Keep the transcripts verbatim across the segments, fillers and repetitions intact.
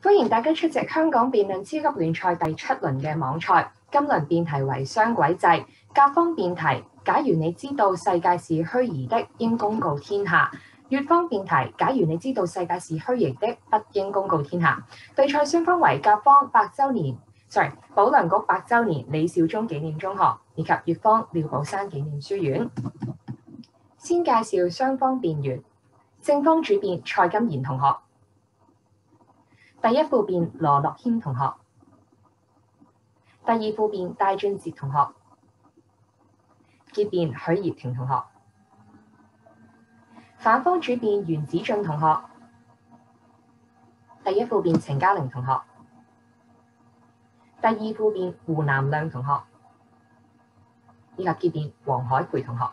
歡迎大家出席香港辯論超級聯賽第七輪嘅網賽。今輪辯題為雙軌制，甲方辯題：假如你知道世界是虛擬的，應公告天下；乙方辯題：假如你知道世界是虛擬的，不應公告天下。對賽雙方為甲方百週年 ，sorry， 保良局百週年李兆忠紀念中學以及乙方廖寶山紀念書院。先介紹雙方辯員，正方主辯蔡金賢同學。第一副辯羅樂謙同學，第二副辯戴俊哲同學，結辯許業婷同學。反方主辯袁子俊同學，第一副辯程嘉玲同學，第二副辯胡南亮同學，以及結辯黃海培同學。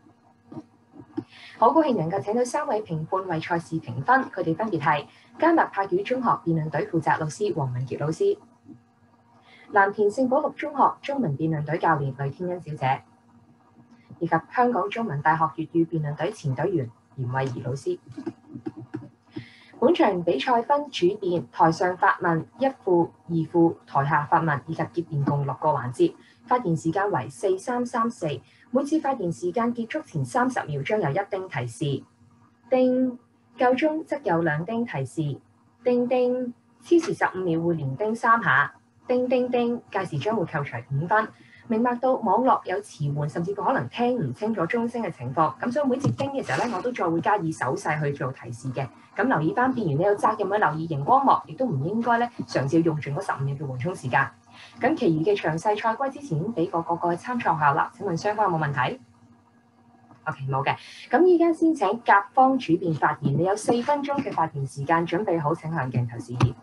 好高興能夠請到三位評判為賽事評分，佢哋分別係加勒柏語中學辯論隊負責老師黃文傑老師，藍田聖保祿中學中文辯論隊教練呂天恩小姐，以及香港中文大學粵語辯論隊前隊員嚴慧儀老師。本場比賽分主辯、台上發問、一副、二副、台下發問以及結辯共六個環節，發言時間為四三三四。每次發言時間結束前三十秒將有一丁提示，叮，夠鐘則有兩丁提示，叮叮，超時十五秒會連叮三下，叮叮叮，屆時將會扣除五分。明白到網絡有遲緩，甚至乎可能聽唔清楚鐘聲嘅情況，咁所以每次叮嘅時候咧，我都再會加以手勢去做提示嘅。咁留意翻辯員，你有責任去留意熒光幕，亦都唔應該咧嘗試用盡嗰十五秒嘅緩衝時間。咁，其餘嘅詳細賽規之前已經俾過個個去參考下啦。請問雙方有冇問題 ？OK， 冇嘅。咁依家先請甲方主辯發言，你有四分鐘嘅發言時間，準備好請向鏡頭示意。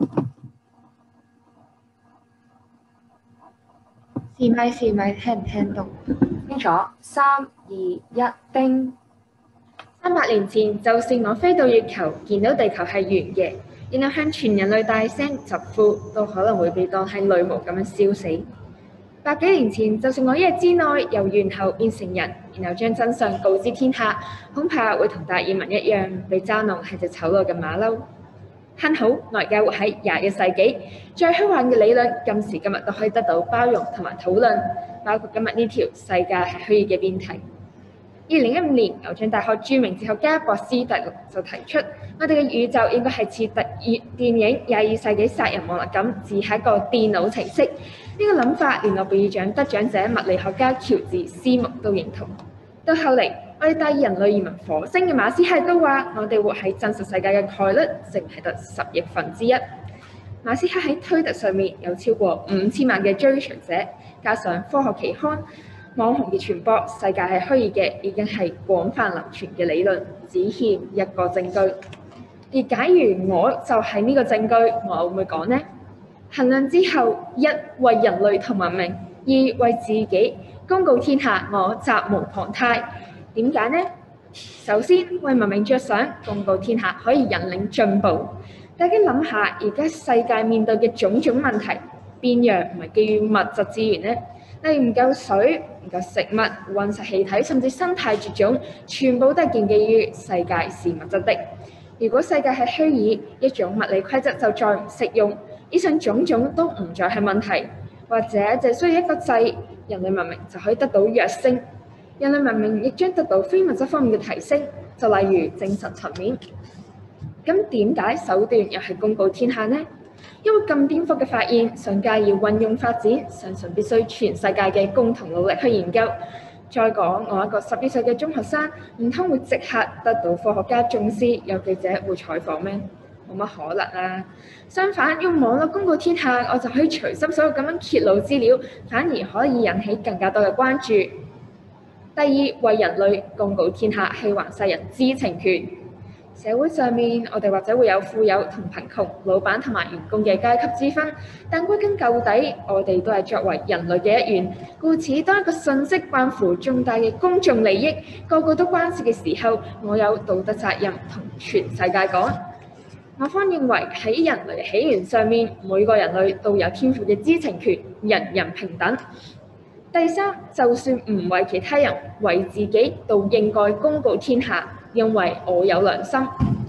試咪試咪，聽唔聽到？ 清楚，三二一，叮！ 三百年前，就算我飛到月球，見到地球係圓嘅，然後向全人類大聲疾呼，都可能會被當係女巫咁樣燒死。百幾年前，就算我一日之內由猿猴變成人，然後將真相告知天下，恐怕會同達爾文一樣，被嘲弄係隻醜陋嘅馬騮。幸好我而家活喺廿一世紀，最虛幻嘅理論，今時今日都可以得到包容同埋討論，包括今日呢條世界係虛擬嘅辯題。二零一五年，牛津大學著名哲學家博斯特洛就提出，我哋嘅宇宙應該係似特異電影廿二世紀殺人網絡咁，只係一個電腦程式。呢、這個諗法連諾貝爾獎得獎者物理學家喬治斯木都認同。到後嚟，我哋帶人類移民火星嘅馬斯克都話，我哋活喺真實世界嘅概率淨係得十億分之一。馬斯克喺推特上面有超過五千萬嘅追隨者，加上科學期刊、網紅嘅傳播，世界係虛擬嘅，已經係廣泛流傳嘅理論，只欠一個證據。而假如我就係呢個證據，我會唔會講呢？衡量之後，一為人類同文明，二為自己，公告天下，我責無旁貸。點解呢？首先為文明着想，公告天下可以引領進步。大家諗下，而家世界面對嘅種種問題，邊樣唔係基於物質資源呢？例如唔夠水、唔夠食物、溫室氣體，甚至生態絕種，全部都係建基於世界是物質的。如果世界係虛擬，一種物理規則就再唔適用，以上種種都唔再係問題，或者就需要一個掣，人類文明就可以得到躍升。人類文明亦將得到非物質方面嘅提升，就例如精神層面。咁點解手段又係公告天下呢？因為咁顛覆嘅發現，想加以運用發展，相信必須全世界嘅共同努力去研究。再講，我一個十二歲嘅中學生，唔通會即刻得到科學家重視，有記者會採訪咩？冇乜可能啊！相反，用網絡公告天下，我就可以隨心所欲咁樣揭露資料，反而可以引起更加多嘅關注。第二，為人類公告天下，係還世人知情權。社會上面，我哋或者會有富有同貧窮、老闆同埋員工嘅階級之分，但歸根究底，我哋都係作為人類嘅一員。故此，當一個信息關乎重大嘅公眾利益，個個都關事嘅時候，我有道德責任同全世界講。我方認為喺人類起源上面，每個人類都有天賦嘅知情權，人人平等。第三，就算唔為其他人，為自己都應該公告天下，因為我有良心。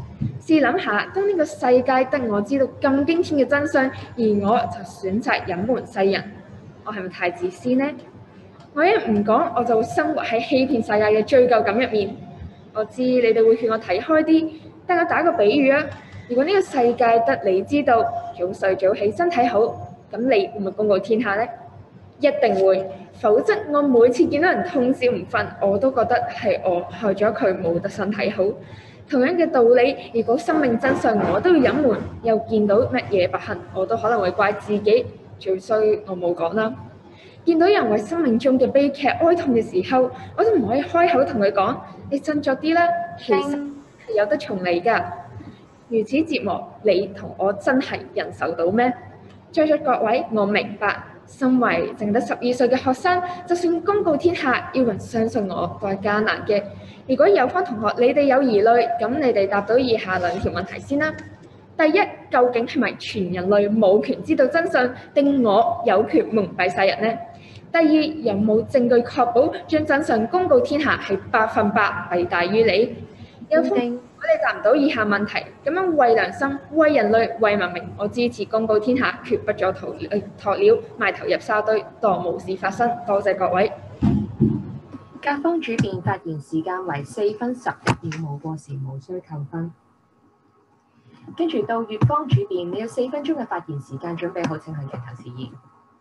試諗下，當呢個世界得我知道咁驚天嘅真相，而我就選擇隱瞞世人，我係咪太自私呢？我一唔講，我就會生活喺欺騙世界嘅罪疚感入面。我知你哋會勸我睇開啲，但我打個比喻啊，如果呢個世界得你知道早睡早起身體好，咁你會唔會公告天下呢？一定會，否則我每次見到人通宵唔瞓，我都覺得係我害咗佢冇得身體好。同樣嘅道理，如果生命真相我都要隱瞞，又見到乜嘢不幸，我都可能會怪自己，最衰我冇講啦。見到人為生命中嘅悲劇哀痛嘅時候，我都唔可以開口同佢講：你振作啲啦，其實係有得重嚟㗎。如此折磨，你同我真係忍受到咩？在座各位，我明白。身為淨得十二歲嘅學生，就算公告天下，要人相信我都係艱難嘅。如果有方同學你哋有疑慮，咁你哋答到以下兩條問題先啦。第一，究竟係咪全人類冇權知道真相，定我有權蒙蔽世人呢？第二，有冇證據確保將真相公告天下係百分百弊大於利？有方，如果你答唔到以下問題，咁樣為良心、為人類、為文明，我支持公告天下，絕不做鴕鴕鳥埋頭入沙堆，當無事發生。多謝各位。 甲方主辯發言時間為四分十一秒，無過時無需扣分。跟住到乙方主辯，你有四分鐘嘅發言時間，準備好請向鏡頭示意。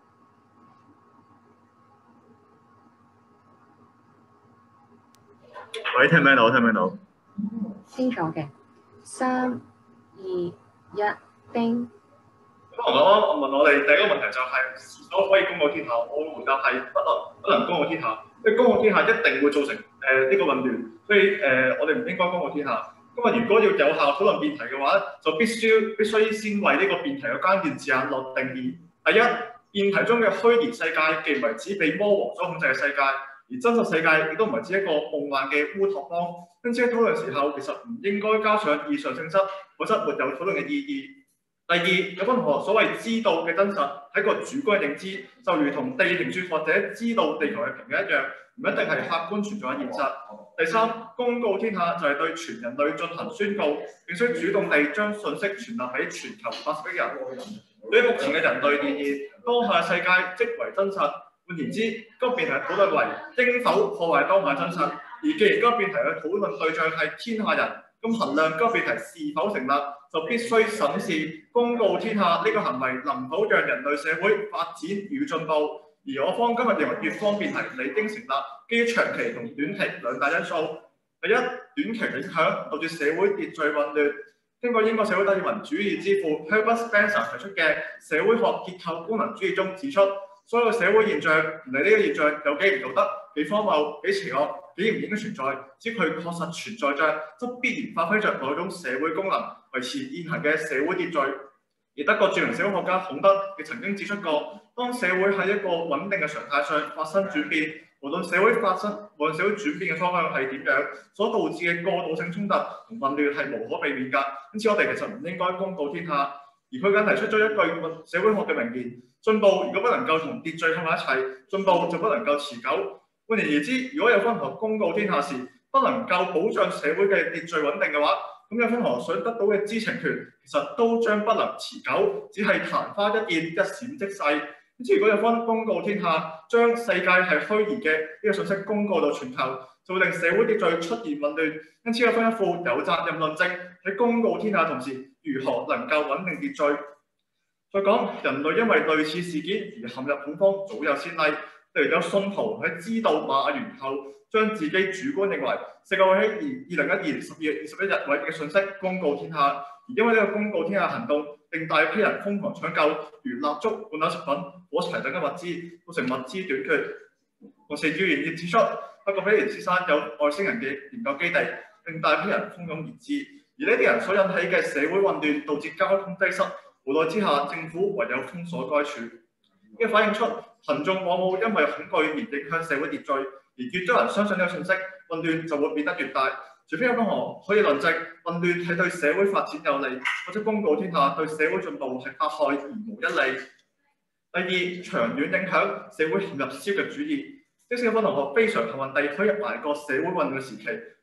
喂，聽唔聽到？聽唔聽到？ 清楚嘅，三、二、一，叮。 咁我問我哋第一個問題就係、是，是否可以公告天下？我會回答係不能，不能公告天下。因為公告天下一定會造成誒呢、呃這個混亂，所以誒、呃、我哋唔應該公告天下。今日如果要有效討論辯題嘅話，就必須必須先為呢個辯題嘅關鍵字眼落定義。第一，辯題中嘅虛擬世界既唔係指被魔王所控制嘅世界，而真實世界亦都唔係指一個夢幻嘅烏托邦。因此喺討論時候，其實唔應該加上異常性質，否則沒有討論嘅意義。第二，有分何所謂知道嘅真實係一個主觀嘅認知，就如同地平說或者知道地球係平嘅一樣，唔一定係客觀存在嘅現實。第三，公告天下就係對全人類進行宣告，並須主動地將信息傳達俾全球八十億人。對於目前嘅人類而言，當下世界即為真實。換言之，該辯題討論為應否破壞當下真實。而既然該辯題嘅討論對象係天下人，咁衡量該辯題是否成立，就必須審視公告天下呢個行為能否讓人類社會發展與進步。而我方今日認為乙方辯題理應成立，基於長期同短期兩大因素。第一，短期影響導致社會秩序混亂。經過英國社會達爾文主義之父 Herbert Spencer 提出嘅社會學結構功能主義中指出，所有社會現象，唔理呢個現象有幾唔道德、幾荒謬、幾邪惡、幾唔應該存在，只要佢確實存在着，則必然發揮着某種社會功能，維持現行嘅社會秩序。而德國著名社會學家孔德亦曾經指出過，當社會喺一個穩定嘅常態上發生轉變，無論社會發生，無論社會轉變嘅方向係點樣，所導致嘅過渡性衝突同混亂係無可避免㗎。因此，我哋其實唔應該公告天下。而佢更提出咗一句社會學嘅名言：進步如果不能夠同秩序喺埋一齊，進步就不能夠持久。換言而之，如果有分何公告天下時不能夠保障社會嘅秩序穩定嘅話，咁有分何想得到嘅知情權，其實都將不能持久，只係曇花一現，一閃即逝。因此，如果有分公告天下，將世界係虛擬嘅呢個信息公告到全球，就會令社會秩序出現混亂。因此，有分一副有責任論證喺公告天下同時，如何能夠穩定秩序？再講，人類因為類似事件而陷入恐慌，早有先例。例如有信徒喺知道馬雅源後，將自己主觀認為世界會喺二零一二年十二月二十一日為嘅信息公告天下，而因為呢個公告天下行動，令大批人瘋狂搶救，如蠟燭、罐頭食品、火柴等嘅物資，造成物資短缺。同時，謠言亦指出，德國比利時山有外星人嘅研究基地，令大批人蜂擁而至。而呢啲人所引起嘅社會混亂，導致交通擠塞，無奈之下，政府唯有封鎖該處。呢個反映出群眾往往因為恐懼而影響社會秩序，而越多人相信呢個信息，混亂就會變得越大。除非有任何可以論證混亂係對社會發展有利，或者公告天下對社會進步係百害而無一利。第二，長遠影響社會陷入消極主義。即使有班同學非常幸運地可以捱過社會混亂嘅時期，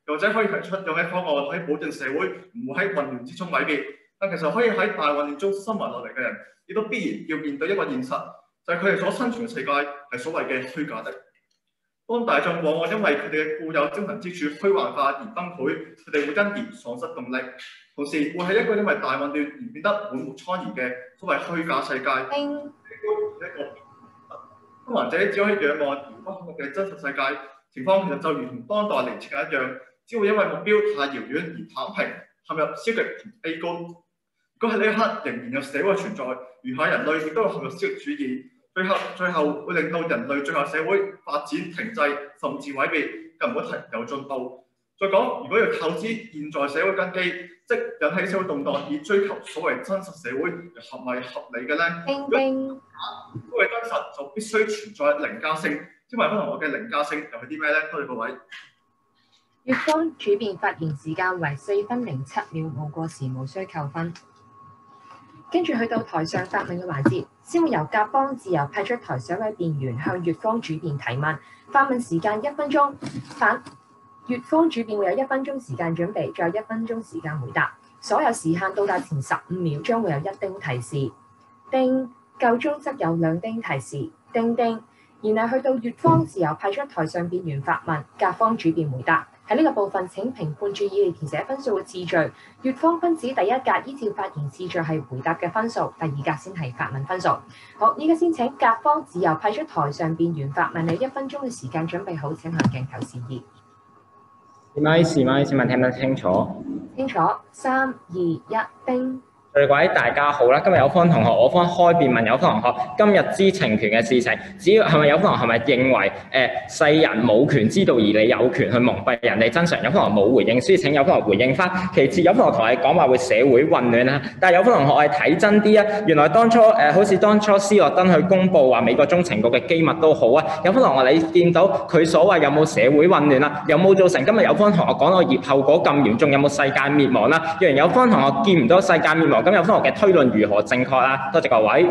又或者可以提出有咩方案可以保證社會唔會喺混亂之中毀滅。但其實可以喺大混亂中生活落嚟嘅人，亦都必然要面對一個現實，就係佢哋所生存嘅世界係所謂嘅虛假的。當大眾往往因為佢哋嘅固有精神支柱虛幻化而崩潰，佢哋會因而喪失動力，同時會係一個因為大混亂而變得滿目瘡痍嘅所謂虛假世界。 叮一個生還者只可以仰望遙不可及嘅真實世界，情況其實就如同當代靈設一樣，只會因為目標太遙遠而躺平，陷入消極同悲觀。如果喺呢一刻仍然有社會存在，餘下人類亦都會陷入消極主義，最後最後會令到人類最後社會發展停滯，甚至毀滅，更唔好提有進步。再講，如果要透支現在社會根基，即引起社會動盪以追求所謂真實社會，係咪合理嘅呢？ 叮叮， 因為真實就必須存在凌駕性，因為不同我嘅凌駕性又係啲咩呢？多謝各位。 乙方主辯發言時間為四分零七秒，冇過時無需扣分。跟住去到台上發問嘅環節，先會由甲方自由派出台上一位辯員向乙方主辯提問，發問時間一分鐘，反乙方主辯會有一分鐘時間準備，再有一分鐘時間回答。所有時限到達前十五秒將會有一丁提示，叮，夠鐘則有兩丁提示，叮叮。然後去到乙方自由派出台上辯員發問，甲方主辯回答。喺呢個部分，請評判注意填寫分數嘅次序。乙方分指第一格依照發言次序係回答嘅分數，第二格先係發問分數。好，依家先請甲方自由派出台上辯員發問，你一分鐘嘅時間準備好，請向鏡頭示意。 試咪試咪，請問聽得清楚？ 清楚，三二一，叮。 各位大家好啦，今日有方同學，我方開辯問有方同學今日知情權嘅事情，只要係咪有方同學係咪認為誒、呃、世人冇權知道而你有權去蒙蔽人哋真相？有方同學冇回應，所以請有方同學回應翻。其次有方同學同你講話會社會混亂啦，但係有方同學係睇真啲啊，原來當初誒、呃、好似當初斯諾登去公佈話美國中情局嘅機密都好啊，有方同學你見到佢所謂有冇社會混亂啦，有冇造成今日有方同學講到業後果咁嚴重，有冇世界滅亡啦？若然有方同學見唔到世界滅亡，咁有方同學嘅推論如何正確啊？多謝各位。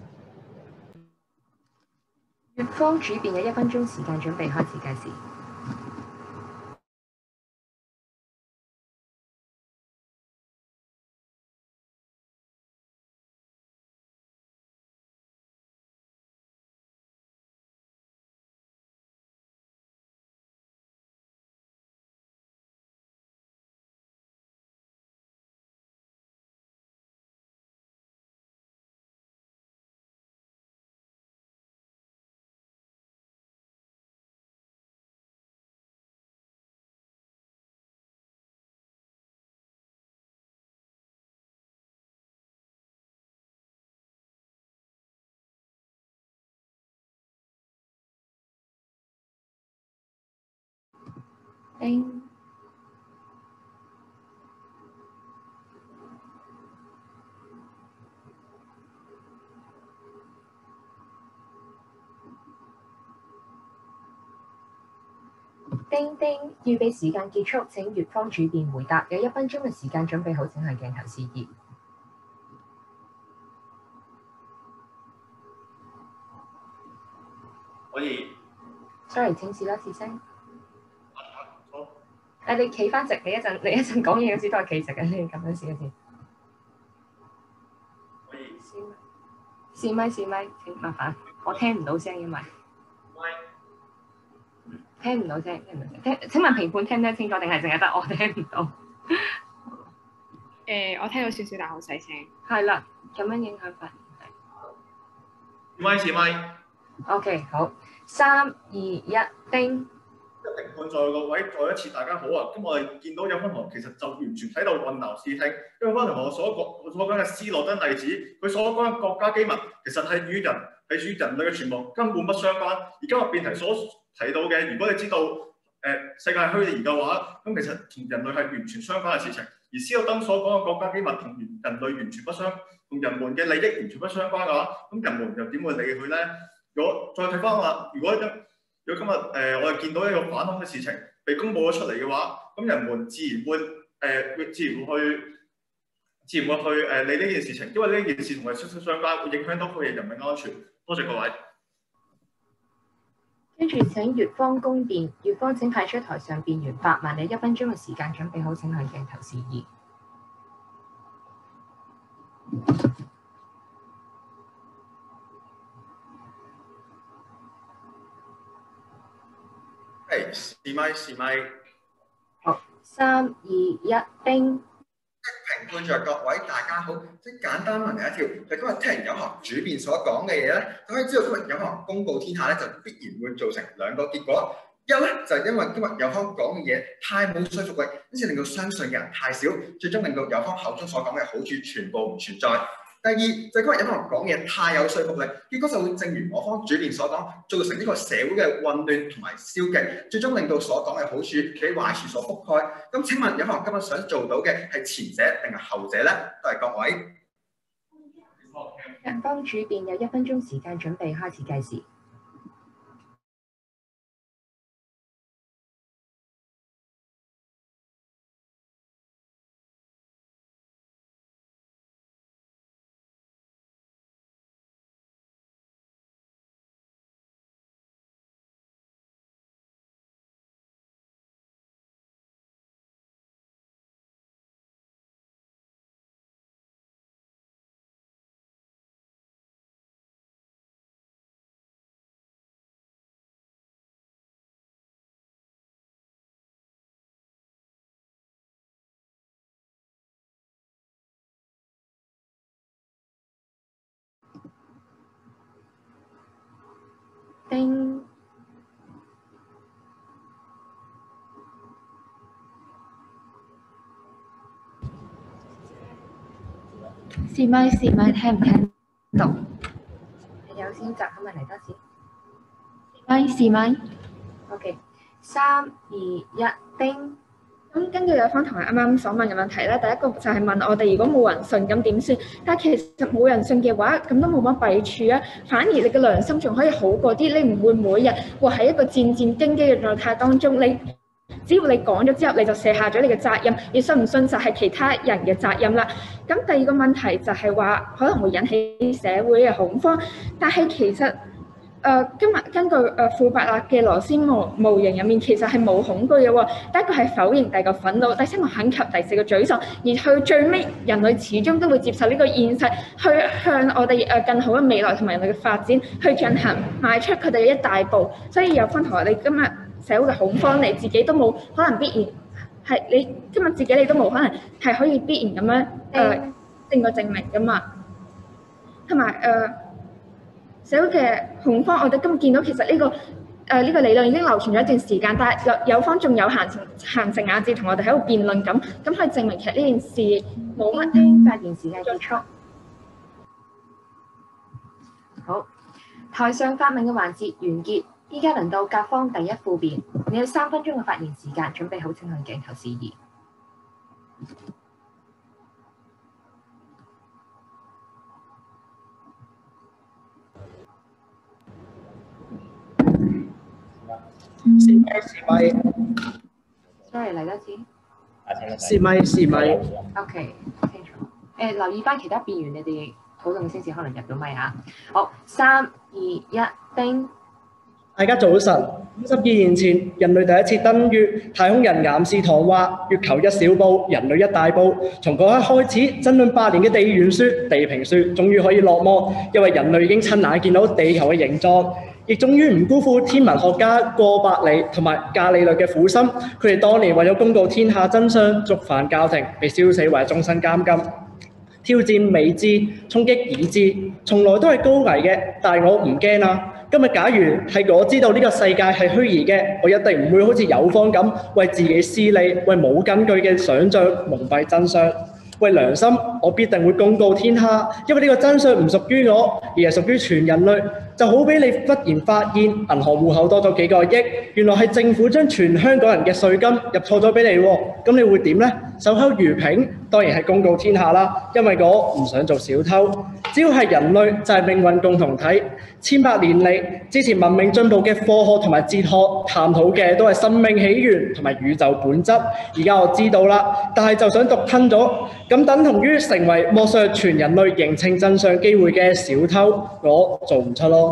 乙方主辯有一分鐘時間準備開始計時。叮。叮叮，預備時間結束，請乙方主辯回答。有一分鐘嘅時間準備好，請向鏡頭示意。 可以。 Sorry， 請試多次聲。 好。 誒，你企翻直，你一陣你一陣講嘢嗰時都係企直嘅，你咁樣試一次。 可以。 試咪試咪，請麻煩，我聽唔到聲，因為。聽唔到聲，聽唔到聲。聽，請問評判聽唔聽清楚，定係淨係得我聽唔到？誒、 呃，我聽到少少，但好細聲。 係啦，咁樣影響發言。 咪試咪。 OK， 好，三二一，叮。 評判在個位，再一次大家好啊！咁我哋見到有分同學其實就完全喺度混淆視聽，因為分同學所講所講嘅斯諾登例子，佢所講嘅國家機密其實係與人係與人類嘅存亡根本不相關。而今日辯題所提到嘅，如果你知道誒、呃、世界虛擬嘅話，咁其實同人類係完全相關嘅事情。而斯諾登所講嘅國家機密同人類完全不相，同人們嘅利益完全不相關嘅話，咁人們又點會理佢咧？如果再睇翻話，如果一如果今日誒、呃、我哋見到一個反恐嘅事情被公佈咗出嚟嘅話，咁人們自然會誒會、呃、自然會去自然會去誒、呃、理呢件事情，因為呢件事同佢息息相關，會影響到佢嘅人民安全。多謝各位。 跟住請乙方供電，乙方請派出台上辯員發問，你一分鐘嘅時間準備好，請向鏡頭示意。 係試咪試咪。 好，三二一，叮！ 評判着各位大家好，即係簡單問你一條，就今日聽完有學主辯所講嘅嘢咧，就可以知道今日有學公告天下咧，就必然會造成兩個結果。一咧就係因為今日有方講嘅嘢太冇說服力，因此令到相信嘅人太少，最終令到有方口中所講嘅好處全部唔存在。第二就係今日有方講嘢太有說服力，結果就會正如我方主辯所講，造成呢個社會嘅混亂同埋消極，最終令到所講嘅好處俾壞處所覆蓋。咁請問有方今日想做到嘅係前者定係後者咧？都係各位。 人方主辯有一分鐘時間準備開始計時。叮！ 試咪試咪，聽唔聽到？ 你有先集咁咪嚟多次。 試咪試咪。 OK， 三二一，叮！ 咁根據有方同學啱啱所問嘅問題咧，第一個就係問我哋如果冇人信咁點算？但係其實冇人信嘅話，咁都冇乜弊處啊。反而你嘅良心仲可以好過啲，你唔會每日活喺一個戰戰兢兢嘅狀態當中。你只要你講咗之後，你就卸下咗你嘅責任，你信唔信就係其他人嘅責任啦。咁第二個問題就係話可能會引起社會嘅恐慌，但係其實。誒、呃、今日根據誒庫伯勒嘅羅斯模模型入面，其實係冇恐懼嘅喎。第一個係否認，第二個憤怒，第三個懇求，第四個沮喪。而去最尾，人類始終都會接受呢個現實，去向我哋誒更好嘅未來同埋人類嘅發展去進行，邁出佢哋嘅一大步。所以有分同學，你今日社會嘅恐慌，你自己都冇可能必然係你今日自己你都冇可能係可以必然咁樣誒證個證明㗎嘛。同埋誒。呃社會嘅恐慌，我哋今日見到其實呢、這個誒呢、呃這個理論已經流傳咗一段時間，但係有有方仲有閒情閒情雅致同我哋喺度辯論咁，咁去證明其實呢件事冇乜。 叮！發言時間結束。好，台上發問嘅環節完結，依家輪到甲方第一副辯，你有三分鐘嘅發言時間，準備好請向鏡頭示意。 試咪試咪 sorry 嚟多次。 試咪試咪 OK， 清楚。誒、呃，留意翻其他辯員，你哋討論先至可能入到咪嚇。好，三二一，叮！ 大家早晨。五十二年前，人類第一次登月，太空人岩士唐話：月球一小步，人類一大步。從嗰刻開始，爭論百年嘅地緣説、地平説，終於可以落幕，因為人類已經親眼見到地球嘅形狀。亦終於唔辜負天文學家過百里同埋伽利略嘅苦心，佢哋當年為咗公告天下真相，觸犯教廷，被燒死或者終身監禁。挑戰未知，衝擊已知，從來都係高危嘅，但係我唔驚啦。今日假如係我知道呢個世界係虛擬嘅，我一定唔會好似有方咁為自己私利，為冇根據嘅想像蒙蔽真相。為良心，我必定會公告天下，因為呢個真相唔屬於我，而係屬於全人類。就好比你忽然發現銀行戶口多咗幾個億，原來係政府將全香港人嘅稅金入錯咗俾你喎，咁你會點呢？守口如瓶，當然係公告天下啦，因為我唔想做小偷。只要係人類，就係命運共同體。千百年嚟，之前文明進步嘅科學同埋哲學探討嘅都係生命起源同埋宇宙本質。而家我知道啦，但係就想獨吞咗，咁等同於成為剝削全人類認清真相機會嘅小偷，我做唔出咯。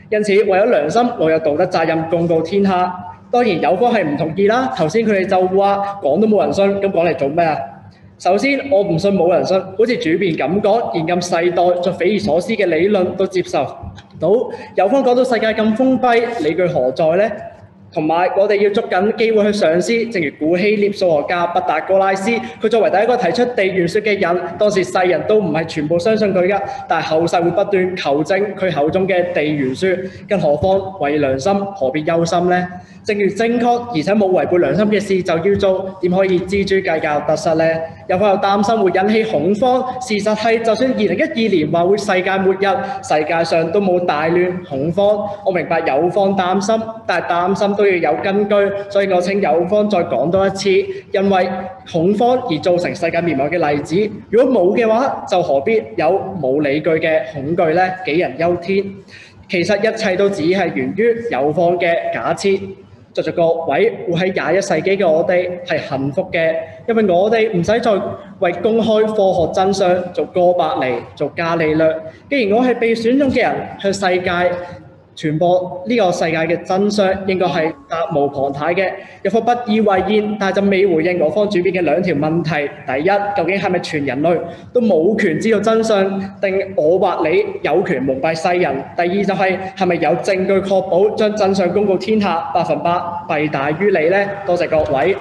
因此為咗良心，我有道德責任公告天下。當然有方係唔同意啦。頭先佢哋就話講都冇人信，咁講嚟做咩啊？首先我唔信冇人信，好似主辯咁講，現今世代最匪夷所思嘅理論都接受到。有方講到世界咁封閉，理據何在呢？同埋我哋要捉緊機會去嘗試，正如古希臘數學家畢達哥拉斯，佢作為第一個提出地緣說嘅人，當時世人都唔係全部相信佢㗎，但係後世會不斷求證佢口中嘅地緣說，更何況為良心，何必憂心呢？正如正確而且冇違背良心嘅事就要做，點可以錙銖計較得失呢？有方又擔心會引起恐慌，事實係就算二零一二年話會世界末日，世界上都冇大亂恐慌。我明白有方擔心，但係擔心都要有根據，所以我請有方再講多一次，因為恐慌而造成世界滅亡嘅例子，如果冇嘅話，就何必有冇理據嘅恐懼呢？杞人憂天。其實一切都只係源於有方嘅假設。在座各位活喺廿一世紀嘅我哋係幸福嘅，因為我哋唔使再為公開科學真相做哥白尼、做伽利略。既然我係被選中嘅人，向世界傳播呢個世界嘅真相，應該係責無旁貸嘅。有方不以為然，但係就未回應我方主編嘅兩條問題：第一，究竟係咪全人類都冇權知道真相，定我或你有權蒙蔽世人？第二就係係咪有證據確保將真相公告天下，百分百弊大於利呢？多謝各位。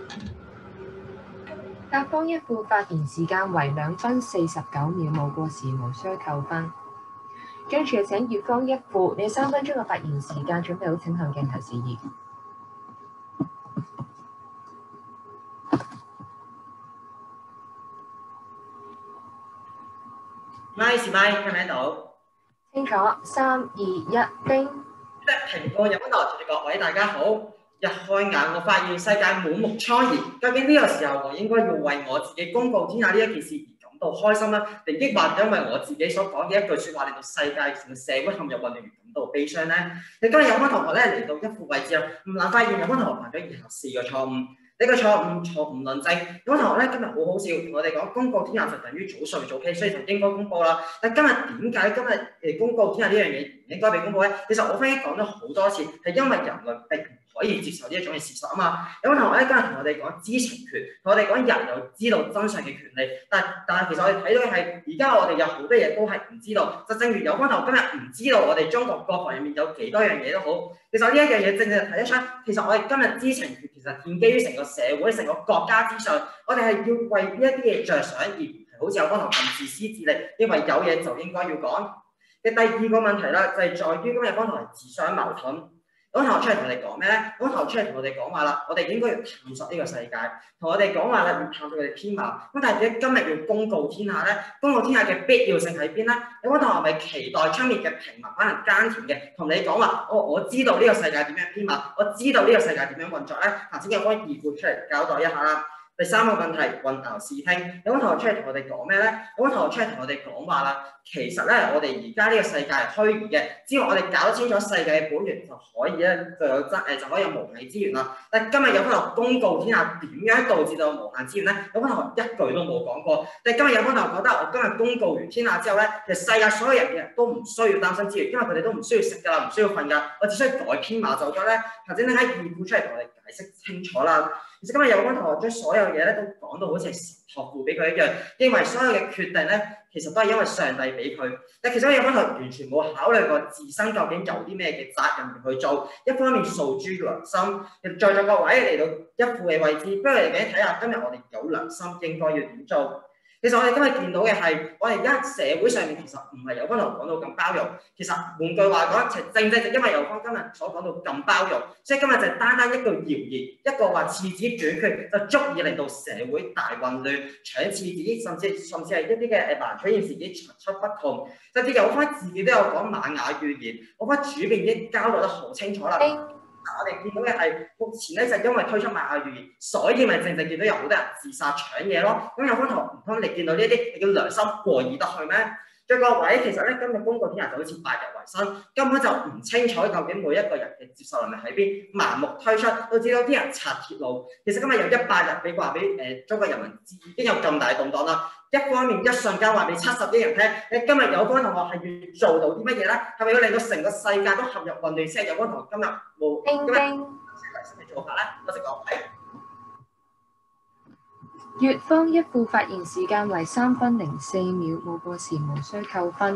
甲方一副發言時間為兩分四十九秒，冇過時無需扣分。跟住請乙方一副你三分鐘嘅發言時間準備好，請向鏡頭示意。 咪是咪？聽唔聽到？ 清楚，三二一，叮！ 蘋果有溫度，謝謝各位大家好。一開眼，我發現世界滿目瘡痍，究竟呢個時候我應該要為我自己公告天下呢一件事而感到開心啦，定抑或因為我自己所講嘅一句説話令到世界成個社會陷入混亂而感到悲傷呢？你今日有班同學咧嚟到一副位置啊，唔難發現有班同學犯咗以下四個錯誤。呢個錯誤錯誤論證，有班同學咧今日好好笑，同我哋講公告天下就等於早睡早起，所以就應該公佈啦。但今日點解今日誒公告天下呢樣嘢唔應該被公佈咧？其實我已經講咗好多次，係因為人類並唔可以接受呢一種嘅事實啊嘛。有班同學咧今日同我哋講知情權，同我哋講人有知道真相嘅權利，但但係其實我哋睇到嘅係而家我哋有好多嘢都係唔知道，就正如有班同學今日唔知道我哋中國國防入面有幾多樣嘢都好，其實呢一樣嘢正正睇得出，其實我哋今日知情權其實建基於成個社會、成個國家之上，我哋係要為呢一啲嘢着想，而唔係好似有班同學咁自私自利，因為有嘢就應該要講。嘅第二個問題啦，就係、是、在於今日班同學自相矛盾。有班同學出嚟同我哋講咩咧？有班同學出嚟同我哋講話啦，我哋應該要探索呢個世界，同我哋講話啦，要探索佢哋天貌。咁但係點解今日要公告天下咧？公告天下嘅必要性喺邊咧？有班同學係咪期待出面嘅平民可能耕田嘅，同你講話，我、哦、我知道呢個世界點樣天貌，我知道呢個世界點樣運作咧？頭先有班義父出嚟交代一下啦。第三個問題，混淆視聽。有班同學出嚟同我哋講咩咧？有班同學出嚟同我哋講話啦，其實咧我哋而家呢個世界係虛擬嘅，只要我哋搞清楚世界嘅本源就可以咧，就有真誒就可以有無限資源啦。但今日有班同學公告天下點樣導致到無限資源咧？有班同學一句都冇講過。但今日有班同學覺得我今日公告完天下之後咧，其實世界所有人嘅都唔需要擔心資源，因為佢哋都唔需要食㗎啦，唔需要瞓㗎，我只需要改編碼就得咧。頭先你喺義父出嚟同我哋解釋清楚啦。其實今日有班同學將所有嘢咧都講到好似係神託付俾佢一樣，認為所有嘅決定咧其實都係因為上帝俾佢。但其實有班同學完全冇考慮過自身究竟有啲咩嘅責任去做。一方面訴諸良心，在座各位嚟到一副嘅位置，不如嚟緊睇下今日我哋有良心應該要點做。其實我哋今日見到嘅係，我哋而家社會上面其實唔係有班同學講到咁包容。其實換句話講，正正就因為有方今日所講到咁包容，所以今日就單單一句謠言，一個話廁紙短缺，就足以令到社會大混亂，搶廁紙，甚至甚至係一啲嘅誒難取件事件層出不窮。甚至有方自己都有講瑪雅預言，我覺得主編已經交代得好清楚啦。我哋見到嘅係目前咧就因為推出瑪雅預言，所以咪正正見到有好多人自殺搶嘢咯。咁有方同唔通你見到呢啲，你叫良心過意得去咩？ 嘅各位，其實咧今日公告天下就好似百日維新，根本就唔清楚究竟每一個人嘅接受能力喺邊，盲目推出，導致到啲人拆鐵路。其實今日有一百日俾話俾誒中國人民知，已經有咁大動盪啦。一方面一瞬間話俾七十億人聽，你今日有關同學係要做到啲乜嘢咧？係咪要令到成個世界都陷入混亂先？有關同學今日冇叮叮。 咩做法咧？多謝各位。 乙方一副發言時間為三分零四秒，冇過時無需扣分。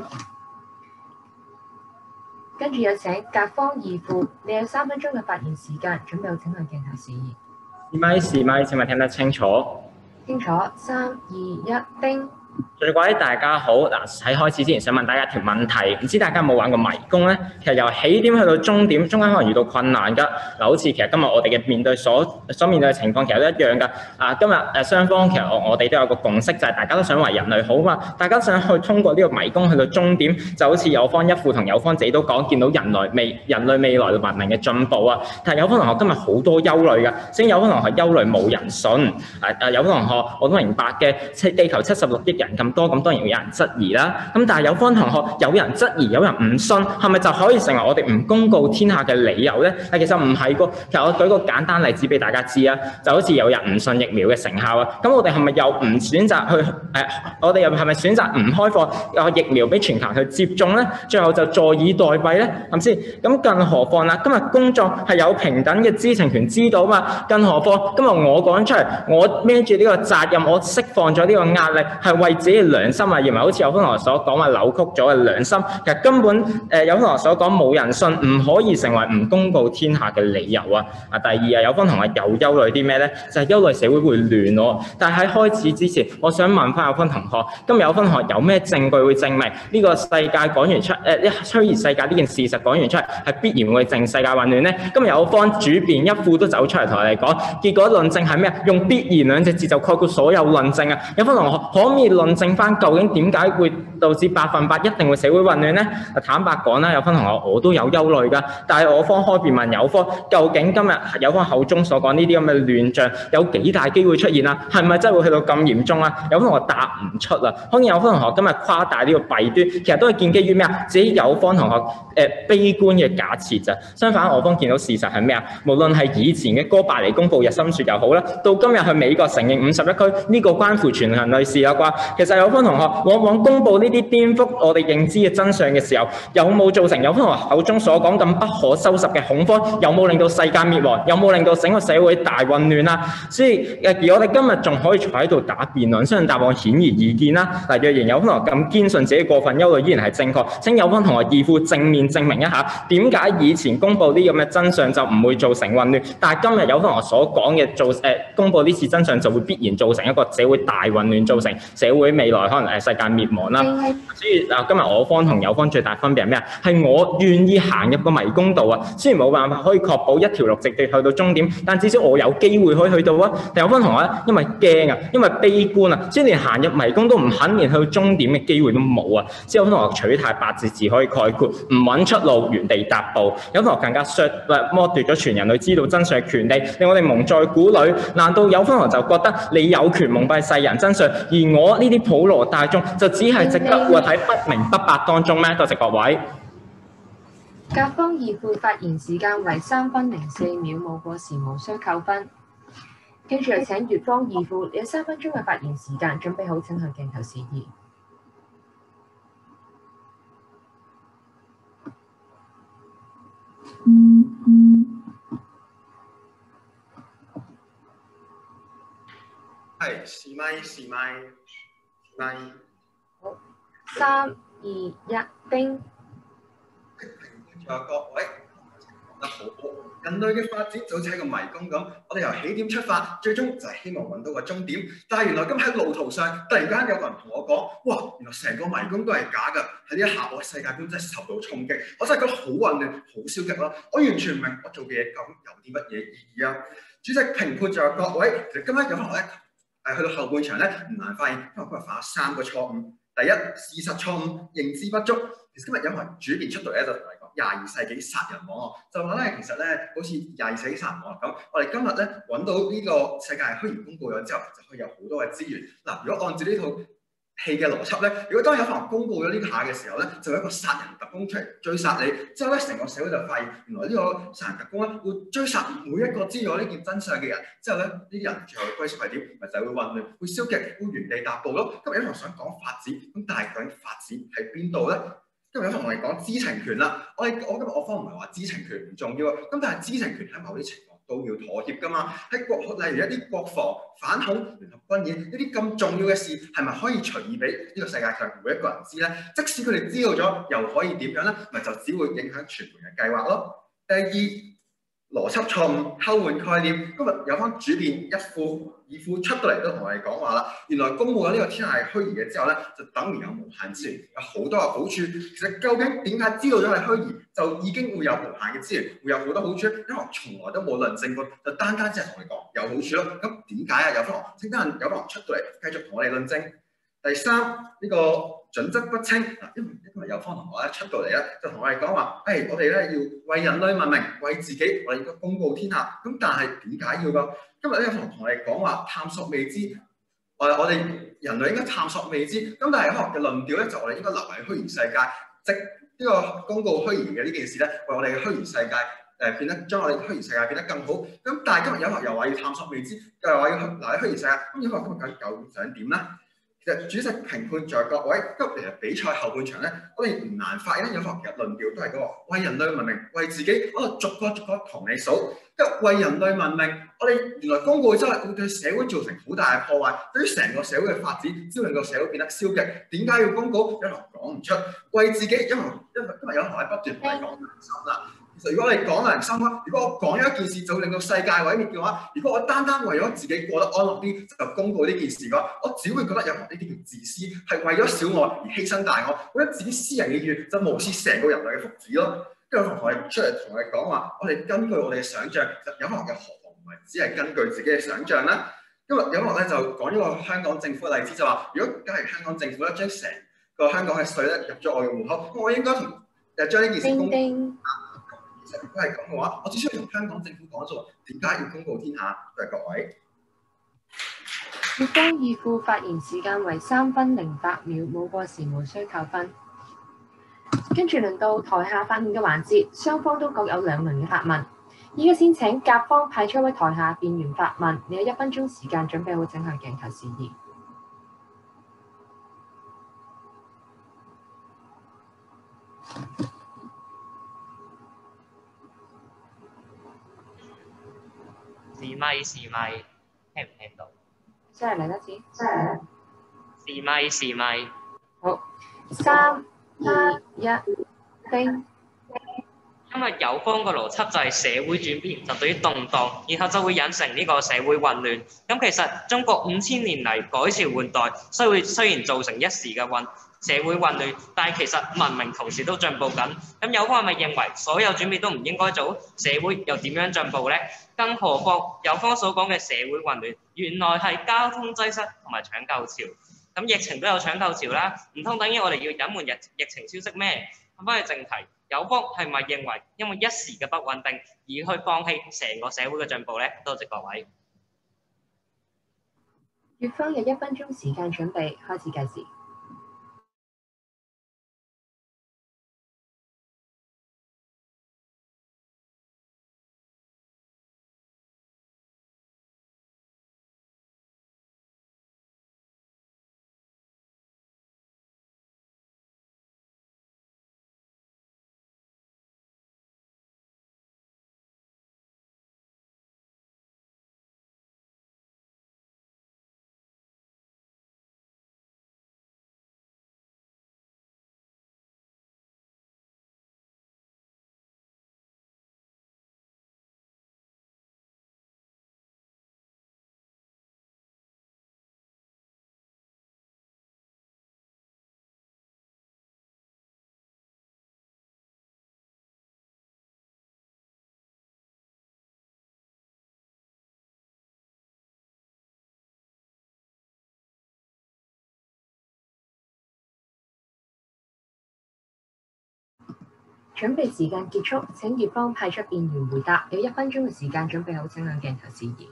跟住有請甲方二副，你有三分鐘嘅發言時間，準備好請向鏡頭示意。 試咪試咪，請問聽得清楚？ 清楚，三二一，叮！ 各位大家好，嗱喺開始之前想問大家一條問題，唔知大家有冇玩過迷宮咧？其實由起點去到終點，中間可能遇到困難㗎。嗱，好似其實今日我哋嘅面對所所面對嘅情況其實都一樣㗎。啊，今日誒雙方其實我我哋都有個共識，就係大家都想為人類好嘛，大家都想去通過呢個迷宮去到終點，就好似有方一副同有方自己都講，見到人類未人類未來文明嘅進步啊。但係有方同學今日好多憂慮㗎，先有方同學憂慮冇人信。誒、啊、誒，有方同學我都明白嘅，地球七十六億人咁多，咁當然會有人質疑啦。咁但係有方同學有人質疑，有人唔信，係咪就可以成為我哋唔公告天下嘅理由咧？但其實唔係個。其實我舉個簡單例子俾大家知啊，就好似有人唔信疫苗嘅成效啊。咁我哋係咪又唔選擇去誒、呃？我哋又係咪選擇唔開放有疫苗俾全球去接種咧？最後就坐以待斃咧，係咪先？咁更何況啦，今日工作係有平等嘅知情權，知道嘛？更何況今日我講出嚟，我孭住呢個責任，我釋放咗呢個壓力，係為自己嘅良心啊，而唔係好似有方同學所講話扭曲咗嘅良心。其實根本誒、呃、有方同學所講冇人信，唔可以成為唔公告天下嘅理由啊！啊，第二啊，有方同學又憂慮啲咩咧？就係、是、憂慮社會會亂喎。但係喺開始之前，我想問翻有方同學，今日有方同學有咩證據會證明呢個世界講完出誒一虛擬世界呢件事實講完出嚟係必然會令世界混亂咧？今日有方主辯一副都走出嚟同我哋講，結果論證係咩？用必然兩隻字就概括所有論證啊！有方同學可唔可以論證翻究竟點解會導致百分百一定會社會混亂咧？坦白講啦，有方同學我都有憂慮㗎，但係我方開辯問有方，究竟今日有方口中所講呢啲咁嘅亂象有幾大機會出現啊？係咪真係會去到咁嚴重啊？有方同學答唔出啊！可能有方同學今日誇大呢個弊端，其實都係建基於咩啊？自己有方同學誒、呃、悲觀嘅假設咋。相反，我方見到事實係咩啊？無論係以前嘅哥白尼公佈日心說又好啦，到今日去美國承認五十一區呢個關乎全人類事啦啩。其實有方同學往往公佈呢啲顛覆我哋認知嘅真相嘅時候，有冇造成有方同學口中所講咁不可收拾嘅恐慌？有冇令到世界滅亡？有冇令到整個社會大混亂啊？所以而我哋今日仲可以坐喺度打辯論，相信答案顯而易見啦。嗱，若然有方同學咁堅信自己過分憂慮依然係正確，請有方同學義父正面證明一下，點解以前公佈啲咁嘅真相就唔會造成混亂，但係今日有方同學所講嘅做誒、呃、公佈呢次真相就會必然造成一個社會大混亂，造成社會未來可能誒世界滅亡啦。所以嗱，今日我方同有方最大分別係咩啊？係我願意行入個迷宮度啊，雖然冇辦法可以確保一條路直接去到終點，但至少我有機會可以去到啊。但有方同學咧，因為驚啊，因為悲觀啊，所以連行入迷宮都唔肯，連去到終點嘅機會都冇啊。所以有方同學取態八字字可以概括：唔揾出路，原地踏步。有方同學更加削誒剝奪咗全人類知道真相嘅權利，令我哋蒙在鼓裏。難道有方同學就覺得你有權蒙蔽世人真相，而我呢啲普羅大眾就只係值得活喺不明不白當中咩？多謝各位。 甲方二副發言時間為三分零四秒，冇過時無需扣分。跟住又請乙方二副，你有三分鐘嘅發言時間，準備好請向鏡頭示意。 係試咪試咪試咪。 好，三二一，叮！ 仲有各位講得好好，人類嘅發展就好似喺個迷宮咁，我哋由起點出發，最終就係希望揾到個終點。但係原來今喺路途上，突然間有個人同我講：哇！原來成個迷宮都係假㗎！喺呢一下，我世界觀真係受到衝擊，我真係覺得好混亂、好消極咯。我完全唔明我做嘅嘢究竟有啲乜嘢意義啊！主席評判在各位，其實今日有可能咧，誒去到後半場咧，唔難發現，因為今日犯咗三個錯誤。第一，事實錯誤，認知不足。其實今日有個人主辯出到嚟咧，就同你講廿二世紀殺人網絡，就話咧其實咧好似廿二世紀殺人網絡咁，我哋今日咧揾到呢個世界係虛擬公佈咗之後，就可以有好多嘅資源。嗱，如果按照呢套戲嘅邏輯咧，如果當有可能公告咗呢下嘅時候咧，就有一個殺人特工出嚟追殺你，之後咧成個社會就發現原來呢個殺人特工咧會追殺每一個知道呢件真相嘅人，之後咧呢啲人最後嘅歸宿係點？咪就係會混亂、會消極、會原地踏步咯。今日有同想講法治，咁但係究竟法治喺邊度咧？今日有同我哋講知情權啦，我哋我今日我方唔係話知情權唔重要啊，咁但係知情權喺某啲情況都要妥協㗎嘛。喺國例如一啲國防、反恐、聯合軍演呢啲咁重要嘅事，係咪可以隨意俾呢個世界上每一個人知咧？即使佢哋知道咗，又可以點樣咧？咪就只會影響傳媒嘅計劃咯。第二，邏輯錯誤、偷換概念。今日有翻主編一副二副出到嚟都同我哋講話啦。原來公布咗呢個天下係虛擬嘅之後咧，就等於有無限資源，有好多嘅好處。其實究竟點解知道咗係虛擬，就已經會有無限嘅資源，會有好多好處？因為從來都冇論證過，就單單只係同你講有好處咯。咁點解啊？有翻陣間有翻出到嚟，繼續同我哋論證。第三呢、這個準則不清嗱，因為今日有方同學咧出到嚟咧，就同我哋講話，誒、哎、我哋咧要為人類文明，為自己，我哋應該公告天下。咁但係點解要個？今日咧有同同我哋講話探索未知，誒我哋人類應該探索未知。咁但係學嘅論調咧，就我哋應該留喺虛擬世界，即呢個公告虛擬嘅呢件事咧，為我哋嘅虛擬世界誒變得將我哋虛擬世界變得更好。咁但係今日有學又話要探索未知，又話要留喺虛擬世界。咁有學今日究竟想點咧？其實主席評判在各位，今日其實比賽後半場咧，我哋唔難發現有學其實論調都係嗰個為人類文明，為自己，我逐個逐個同你數。因為為人類文明，我哋原來公告之後會對社會造成好大嘅破壞，對於成個社會嘅發展，只會令個社會變得消極。點解要公告？有學講唔出。為自己，因為因為因為有學喺不斷同你講良心啦。其實如果我哋講良心啦，如果我講咗一件事就會令到世界毀滅嘅話，如果我單單為咗自己過得安樂啲就公告呢件事嘅話，我只會覺得有呢啲叫自私，係為咗小我而犧牲大我，為咗自己私人嘅意願就無視成個人類嘅福祉咯。跟住我同我哋出嚟同我哋講話，我哋根據我哋嘅想像，其實有學嘅何妨唔係只係根據自己嘅想像啦。今日有學咧就講咗個香港政府嘅例子，就話如果梗係香港政府咧將成個香港嘅稅咧入咗我嘅戶口，咁我應該同誒將呢件事公布。其實如果係咁嘅話，我只需要同香港政府講咗點解要公告天下，多謝各位。 乙方已付發言時間為三分零八秒，冇過時無需扣分。跟住輪到台下發言嘅環節，雙方都各有兩輪嘅發問。依家先請甲方派出一位台下辯員發問，你有一分鐘時間準備好整向鏡頭示意。 試咪試咪，聽唔聽到？ 再嚟一次，再嚟。 試咪試咪。 好，三二一，叮。 因為有方個邏輯就係社會轉變就對於動盪，然後就會引成呢個社會混亂。咁其實中國五千年嚟改朝換代，雖會雖然造成一時嘅混社會混亂，但係其實文明同時都進步緊。咁有方係咪認為所有轉變都唔應該做？社會又點樣進步呢？更何況有方所講嘅社會混亂，原來係交通擠塞同埋搶救潮。咁疫情都有搶救潮啦，唔通等於我哋要隱瞞疫疫情消息咩？咁翻去正題。有方係咪認為因為一時嘅不穩定而去放棄成個社會嘅進步呢？多謝各位。 乙方有一分鐘時間準備，開始計時。準備時間結束，請乙方派出辯員回答，有一分鐘嘅時間準備好整兩鏡頭示意。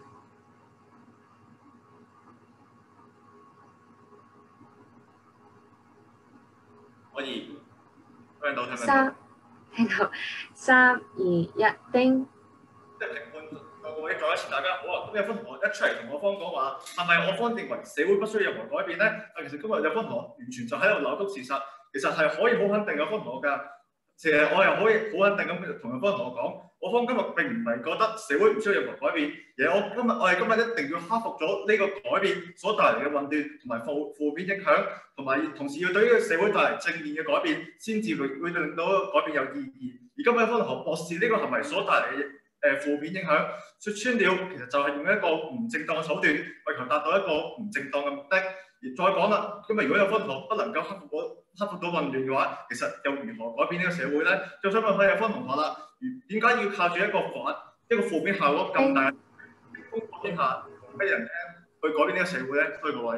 可以聽到聽唔聽到？ 三聽到，三二一叮。 即係評判各位再一次大家好啊！咁有分同學一出嚟同我方講話，係咪我方認為社會不需要任何改變咧？啊，其實今日有分同學完全就喺度扭曲事實，其實係可以好肯定有分同學㗎。其實我又可以好肯定咁同有分同學講，我方今日並唔係覺得社會唔需要任何改變，而係我今日我哋今日一定要克服咗呢個改變所帶嚟嘅混亂同埋負負面影響，同埋同時要對呢個社會帶嚟正面嘅改變，先至會會令到改變有意義。而今日有分同學漠視呢個行為所帶嚟嘅誒負面影響，説穿了其實就係用一個唔正當嘅手段，為求達到一個唔正當嘅目的。而再講啦，今日如果有分同學不能夠克服到克服到混亂嘅話，其實又如何改變呢個社會咧？就想問下有分同學啦，點解要靠住一個反一個負面效果咁大嘅公佈之下，俾人聽去改變呢個社會咧？多謝各位。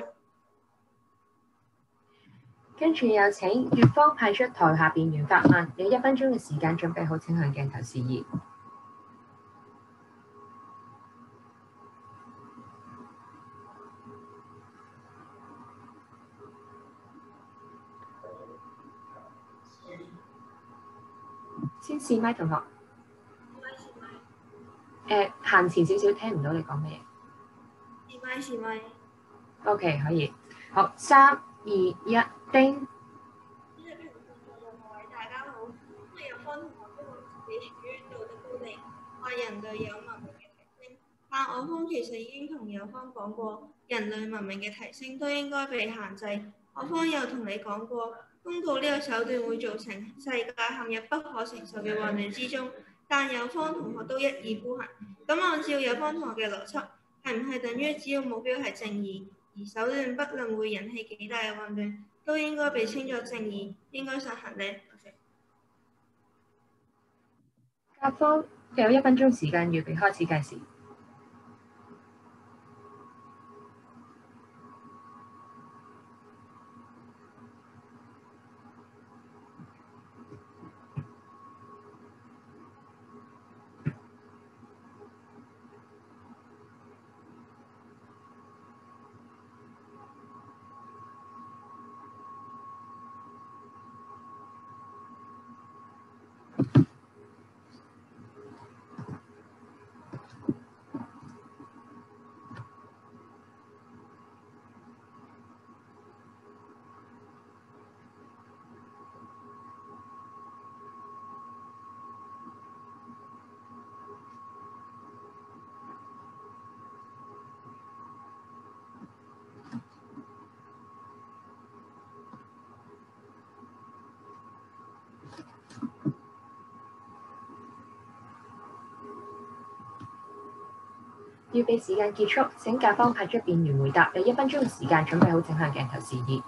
跟住有請粵方派出台下辯員發問，有一分鐘嘅時間準備好，請向鏡頭示意。先試麥同學。誒，行前少少，聽唔到你講咩嘢。 試麥試麥。 O K， 可以。好，三二一，叮。 大家好，今日有方同學都話自己處於道德高地，話人類有文明嘅提升，但我方其實已經同友方講過，人類文明嘅提升都應該被限制。我方有同你講過，公告呢個手段會造成世界陷入不可承受嘅混亂之中，但友方同學都一意孤行。咁按照友方同學嘅邏輯，係唔係等於只要目標係正義，而手段不論會引起幾大嘅混亂，都應該被稱作正義，應該實行呢？ 甲方有一分鐘時間，預備開始計時。預備時間結束，請甲方派出辯員回答，有一分鐘嘅時間準備好，請向鏡頭示意。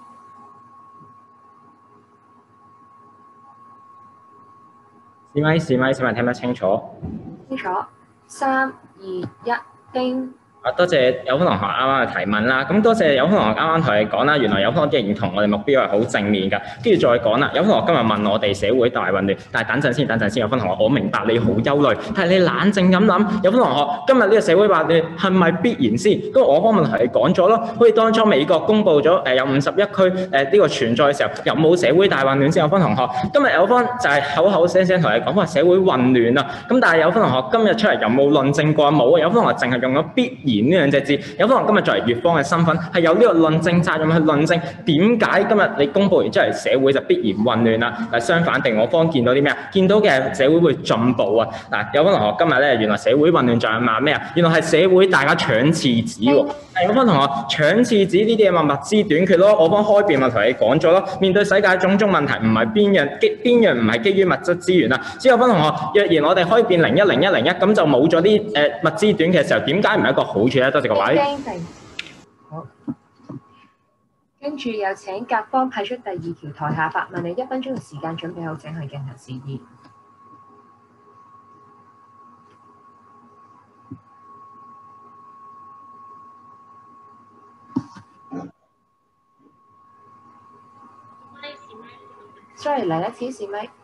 試咪試咪，請問聽得清楚？ 清楚。三二一，叮。 啊，多謝有分同學啱啱嘅提問啦。咁多謝有分同學啱啱同你講啦，原來有分同學認同我哋目標係好正面㗎。跟住再講啦，有分同學今日問我哋社會大混亂，但係等陣先，等陣先。有分同學，我明白你好憂慮，但係你冷靜咁諗，有分同學今日呢個社會混亂係咪必然先？咁我方面同你講咗咯，好似當初美國公布咗誒有五十一區誒呢個存在嘅時候，有冇社會大混亂先？有分同學今日有分就係口口聲聲同你講話社會混亂啊。咁但係有分同學今日出嚟有冇論證過？冇啊。有分同學淨係用咗必然呢兩隻字，有可能今日作為粵方嘅身份係有呢個論證責任去論證點解今日你公佈完出嚟社會就必然混亂啦。但相反地，我方見到啲咩啊？見到嘅社會會進步啊！嗱，有分同學今日咧，原來社會混亂仲係罵咩啊？原來係社會大家搶廁紙喎。有分同學搶廁紙呢啲嘢咪物資短缺咯。我方開辯咪同你講咗咯。面對世界種種問題，唔係邊樣基邊樣唔係基於物質資源啊？只有分同學，若然我哋開辯零一零一零一，咁就冇咗啲誒物資短缺嘅時候，點解唔係一個好處咧？多謝各位。 好，跟住有請甲方派出第二條台下發問，你一分鐘嘅時間準備好，請向鏡頭示意。sorry， 嚟一次試咪。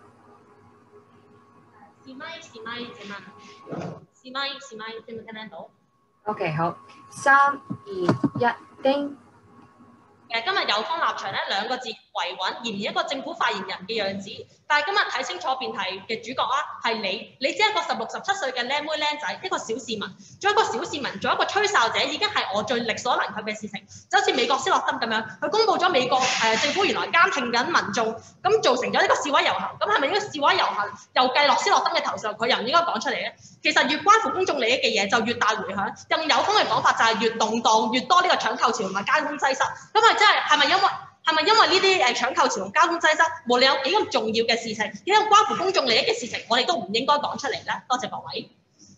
試咪試咪，請問試咪試咪，聽唔聽得到？ OK， 好，三二一，叮。 誒， 誒今日有方立場咧兩個字維穩，而唔係一個政府發言人嘅樣子。但係今日睇清楚辯題嘅主角啊，係你，你只係一個十六十七歲嘅靚妹靚仔，一個小市民，做一個小市民，做一個吹哨者，已經係我最力所能及嘅事情。就好似美國斯諾登咁樣，佢公佈咗美國誒、呃、政府原來監聽緊民眾，咁造成咗呢個示威遊行。咁係咪呢個示威遊行又計落斯諾登嘅頭上？佢又唔應該講出嚟咧？其實越關乎公眾利益嘅嘢就越大迴響。用有風嘅講法就係越動盪，越多呢個搶購潮同埋交通擠塞。咁係真係係咪因為係咪因為呢啲誒搶購潮同交通擠塞，無論有幾咁重要嘅事情，幾咁關乎公眾利益嘅事情，我哋都唔應該講出嚟咧？多謝各位。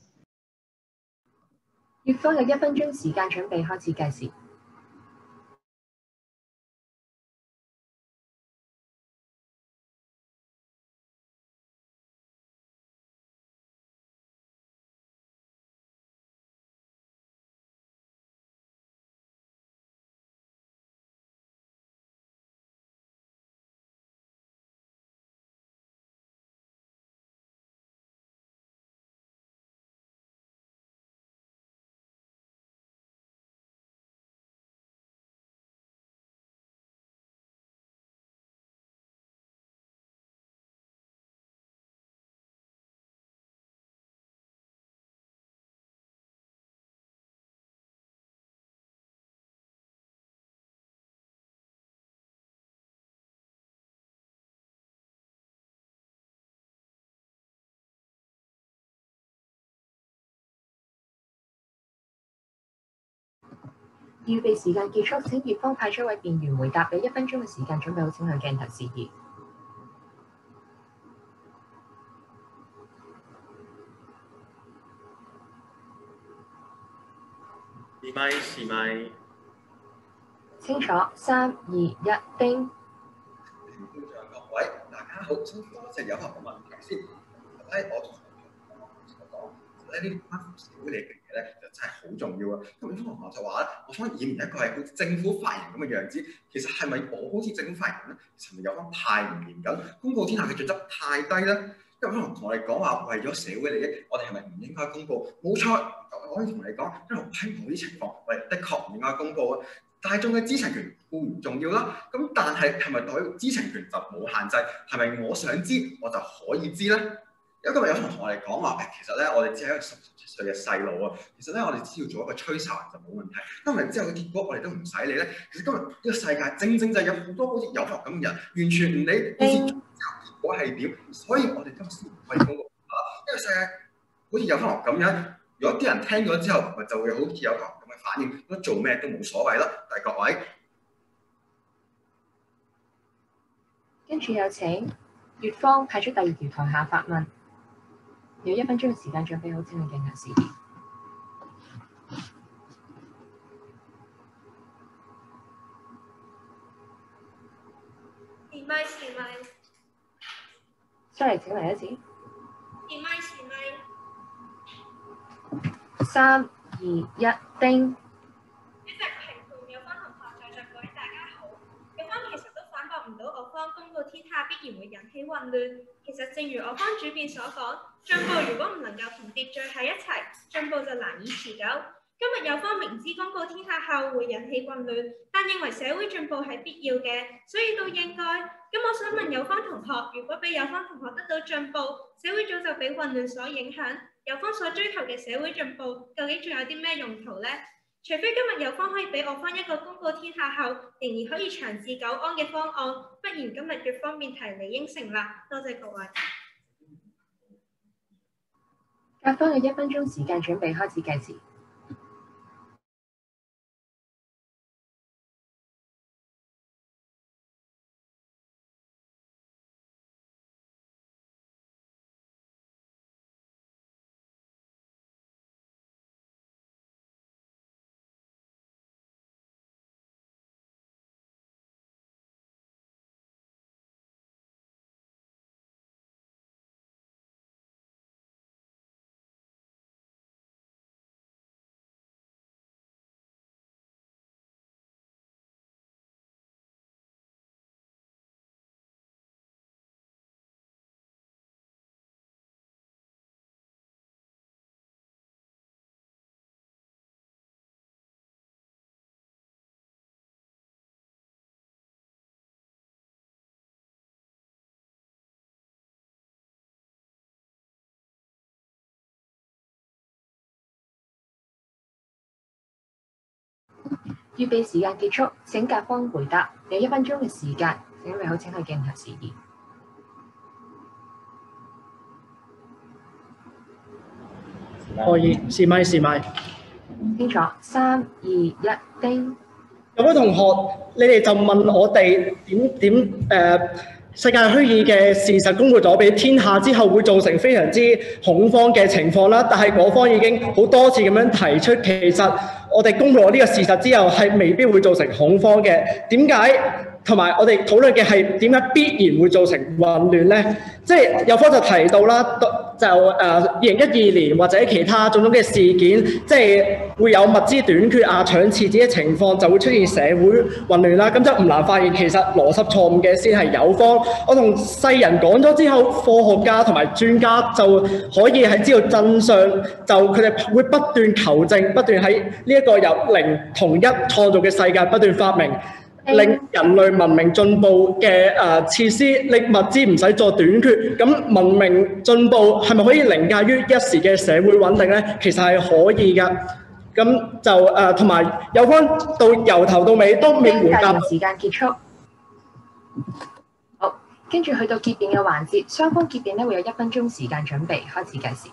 乙方有一分鐘時間準備開始計時。預備時間結束，請乙方派出一位辯員回答。有一分鐘嘅時間準備好，請向鏡頭示意。 試咪試咪。 清楚，三二一，叮。 各位大家好，先多謝有朋友問題先。咧我同我講，其實咧呢啲關乎社會利益嘅嘢咧，就真係好重要啊。咁有啲同學就話咧，我想以唔一個係好似政府發言咁嘅樣子，其實係咪我好似政府發言人咧？其實有方太唔嚴謹，公告天下嘅準則太低咧。因為可能同我哋講話，為咗社會利益，我哋係咪唔應該公告？冇錯，我可以同你講，因為喺某啲情況，我哋的確唔應該公告啊。大眾嘅知情權固然重要啦，咁但係係咪代表知情權就冇限制？係咪我想知我就可以知咧？因為今日有同同我哋講話，其實咧我哋只係一個十十七歲嘅細路啊，其實咧我哋只要做一個吹哨人就冇問題。今日之後嘅結果我哋都唔使理咧。其實今日呢個世界正正就係有好多好似有學咁嘅人，完全唔理好似結果係點，所以我哋今日先唔可以公告啊。因為世界好似有學咁樣，如果啲人聽咗之後，咪就會好似有學咁嘅反應，咁做咩都冇所謂啦。但係各位， 跟住有請乙方派出第二條台下發問。有一分鐘嘅時間準備好，請向鏡頭示意。 試咪試咪。 Sorry，請嚟一次。 試咪試咪。 三二一，叮。 主席評判有方同學在座各位大家好，有方其實都反駁唔到我方公告天下必然會引起混亂。其實正如我方主辯所講，進步如果唔能夠同秩序喺一齊，進步就難以持久。今日有方明知公告天下後會引起混亂，但認為社會進步係必要嘅，所以都應該。咁我想問有方同學，如果俾有方同學得到進步，社會早就俾混亂所影響，有方所追求嘅社會進步，究竟仲有啲咩用途呢？除非今日有方可以俾我方一個公告天下後，仍然可以長治久安嘅方案，不然今日嘅方面題理應成立。多謝各位。 甲方有一分鐘時間準備開始計時。 預備時間結束，請甲方回答。有一分鐘嘅時間，請準備好請去鏡頭示意。 可以試咪試咪。 清楚，三二一，叮！ 有位同學，你哋就問我哋點點誒世界虛擬嘅事實公佈咗俾天下之後，會造成非常之恐慌嘅情況啦。但係我方已經好多次咁樣提出，其實我哋公佈咗呢個事實之後，係未必會造成恐慌嘅。點解？同埋我哋討論嘅係點解必然會造成混亂呢？即係有方就提到啦，就誒二零一二年或者其他種種嘅事件，即係會有物資短缺啊、搶廁紙嘅情況，就會出現社會混亂啦。咁就唔難發現，其實邏輯錯誤嘅先係有方。我同世人講咗之後，科學家同埋專家就可以係知道真相，就佢哋會不斷求證，不斷喺呢一個由零同一創造嘅世界不斷發明。令人類文明進步嘅誒設施，令物資唔使再短缺，咁文明進步係咪可以凌駕於一時嘅社會穩定呢？其實係可以㗎。咁就誒同埋有關到由頭到尾都未回答。 時間結束。好，跟住去到結辯嘅環節，雙方結辯咧會有一分鐘時間準備，開始計時。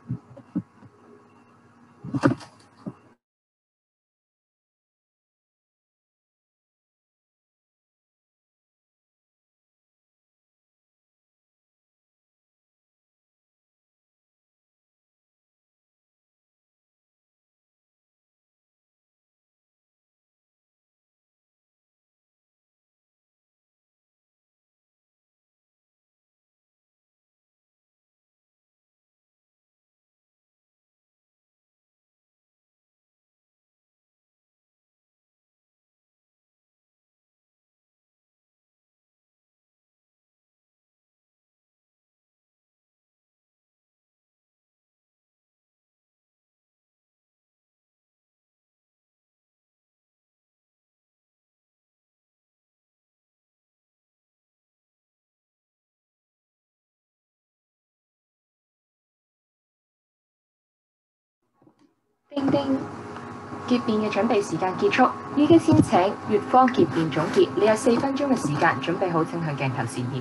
叮叮，結辯嘅準備時間結束，依家先請乙方結辯總結。你有四分鐘嘅時間，準備好請向鏡頭示意。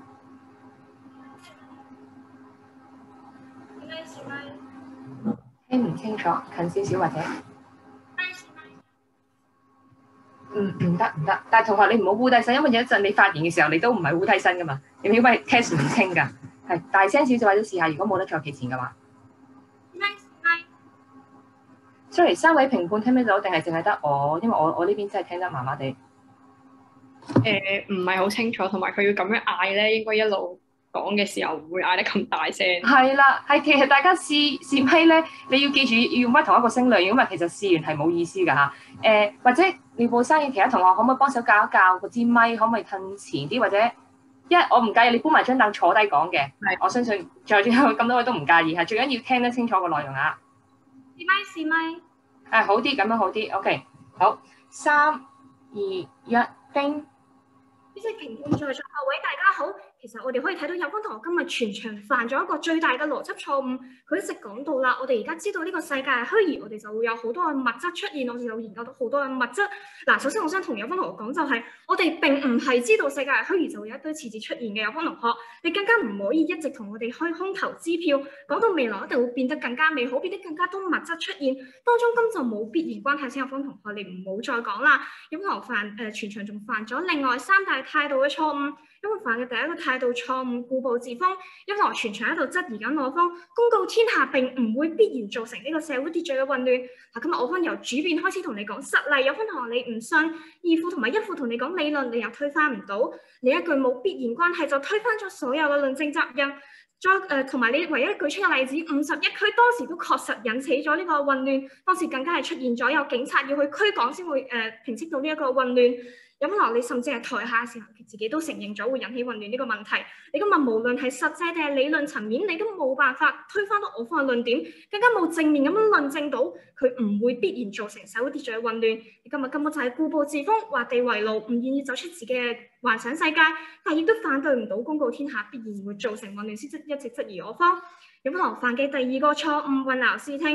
聽唔清楚，近少少或者。唔唔得唔得，但係同學你唔好烏低身，因為有一陣你發言嘅時候你都唔係烏低身噶嘛，你因為 test 唔清㗎，係大聲少少或者試下，如果冇得再企前嘅話。sorry， 三位評判聽唔聽到定係淨係得我？因為我我呢邊真係聽得麻麻地。 誒唔係好清楚，同埋佢要咁樣嗌咧，應該一路講嘅時候唔會嗌得咁大聲。係啦，係其實大家試試咪咧，你要記住要用翻同一個聲量，因為其實試完係冇意思㗎嚇。誒、呃、或者廖寶生嘅其他同學可唔可以幫手教一教嗰支咪，可唔可以褪前啲，或者一我唔介意你搬埋張凳坐低講嘅。係，我相信在座咁多位都唔介意嚇，最緊要聽得清楚個內容啊。 試咪試咪。 誒好啲，咁樣好啲 ，OK，好，三二一，叮。 主席、評判在座各位大家好，其實我哋可以睇到有關同學今日全場犯咗一個最大嘅邏輯錯誤。佢一直講到啦，我哋而家知道呢個世界係虛擬，我哋就會有好多嘅物質出現，我哋就研究到好多嘅物質。嗱，首先我想同有關同學講就係、是，我哋並唔係知道世界係虛擬就會有一堆廁紙出現嘅。有關同學，你更加唔可以一直同我哋開空頭支票，講到未來一定會變得更加美好，變得更加多物質出現，當中根本就冇必然關係。請有關同學，你唔好再講啦。有關同學犯誒、呃、全場仲犯咗另外三大態度嘅錯誤。因為犯嘅第一個態度錯誤，固步自封，因為我全場喺度質疑緊我方，公告天下並唔會必然造成呢個社會秩序嘅混亂。嗱，今日我方由主辯開始同你講實例，有分同學你唔信，二副同埋一副同你講理論，你又推翻唔到，你一句冇必然關係就推翻咗所有嘅論證責任。再誒同埋你唯一舉出嘅例子，五十一區當時都確實引起咗呢個混亂，當時更加係出現咗有警察要去驅趕先會誒、呃、平息到呢一個混亂。有可能你甚至係台下嘅時候，自己都承認咗會引起混亂呢個問題。你今日無論係實際定係理論層面，你都冇辦法推翻到我方嘅論點，更加冇正面咁樣論證到佢唔會必然造成社會秩序嘅混亂。你今日根本就係固步自封，畫地為牢，唔願意走出自己嘅幻想世界，但亦都反對唔到公告天下必然會造成混亂，先一直質疑我方。有可能犯嘅第二個錯誤混淆視聽。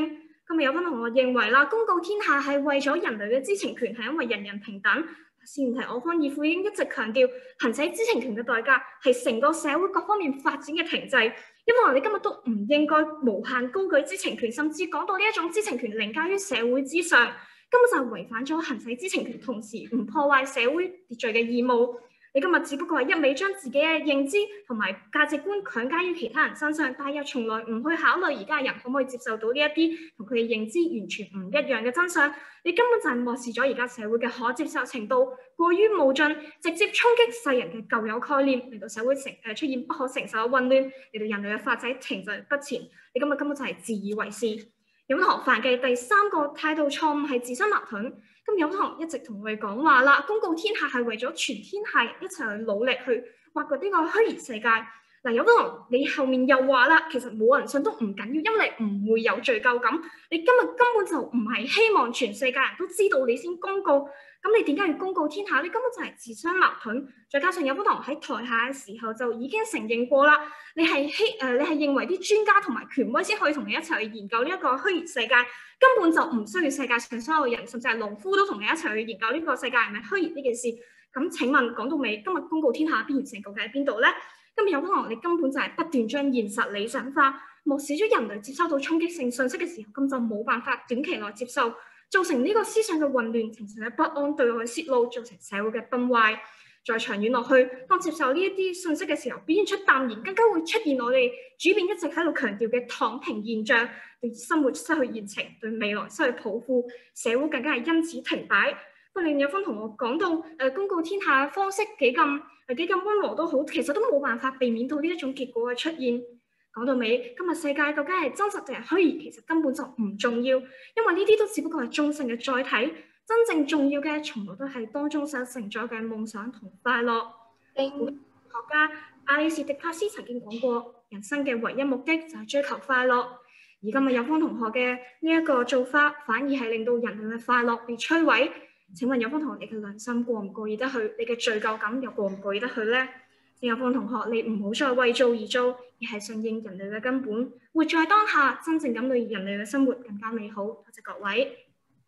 今日有分同學認為啦，公告天下係為咗人類嘅知情權，係因為人人平等。前提我方義父已經一直強調，行使知情權嘅代價係成個社會各方面發展嘅停滯。因為我哋今日都唔應該無限高舉知情權，甚至講到呢一種知情權凌駕於社會之上，根本就係違反咗行使知情權同時唔破壞社會秩序嘅義務。你今日只不過係一味將自己嘅認知同埋價值觀強加於其他人身上，但係又從來唔去考慮而家人可唔可以接受到呢一啲同佢哋認知完全唔一樣嘅真相。你根本就係漠視咗而家社會嘅可接受程度過於無盡，直接衝擊世人嘅舊有概念，令到社會成誒出現不可承受嘅混亂，令到人類嘅發展停滯不前。你今日根本就係自以為是。有同學犯嘅第三個態度錯誤係自相矛盾。咁有同學一直同我哋講話啦，公告天下係為咗全天下人一齊去努力去挖掘呢個虛擬世界。嗱，有同學你後面又話啦，其實冇人信都唔緊要，因為你唔會有罪疚感。你今日根本就唔係希望全世界人都知道你先公告，咁你點解要公告天下？你根本就係自相矛盾。再加上有同學喺台下嘅時候就已經承認過啦，你係希誒你係認為啲專家同埋權威先可以同你一齊去研究呢一個虛擬世界，根本就唔需要世界上所有人，甚至係農夫都同你一齊去研究呢個世界係咪虛擬呢件事。咁請問講到尾，今日公告天下必然性究竟喺邊度咧？今日有同學你根本就係不斷將現實理想化，漠視咗人類接收到衝擊性信息嘅時候，咁就冇辦法短期內接受，造成呢個思想嘅混亂、情緒嘅不安、對外泄露，造成社會嘅崩壞。再長遠落去，當接受呢一啲信息嘅時候，表現出淡然，更加會出現我哋主編一直喺度強調嘅躺平現象，對生活失去熱情，對未來失去抱負，社會更加係因此停擺。不論有分同我講到誒、呃、公告天下嘅方式幾咁誒幾咁溫和都好，其實都冇辦法避免到呢一種結果嘅出現。講到尾，今日世界究竟係真實定係虛擬，其實根本就唔重要，因為呢啲都只不過係中性嘅載體。真正重要嘅，從來都係當中所承載嘅夢想同快樂。學家阿里士迪卡斯曾經講過，人生嘅唯一目的就係追求快樂。而今日有方同學嘅呢一個做法，反而係令到人類嘅快樂被摧毀。請問有方同學，你嘅良心過唔過意得去？你嘅罪疚感又過唔過意得去呢？有方同學，你唔好再為做而做，而係順應人類嘅根本，活在當下，真正咁令人類嘅生活更加美好。多謝各位。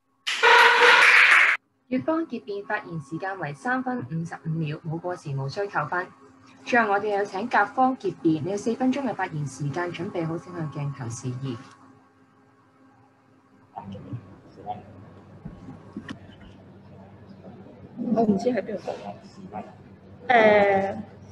乙方結辯發言時間為三分五十五秒，冇過時無需扣分。最後我哋有請甲方結辯，你有四分鐘嘅發言時間，準備好請向鏡頭示意。 我唔知喺邊度講。誒，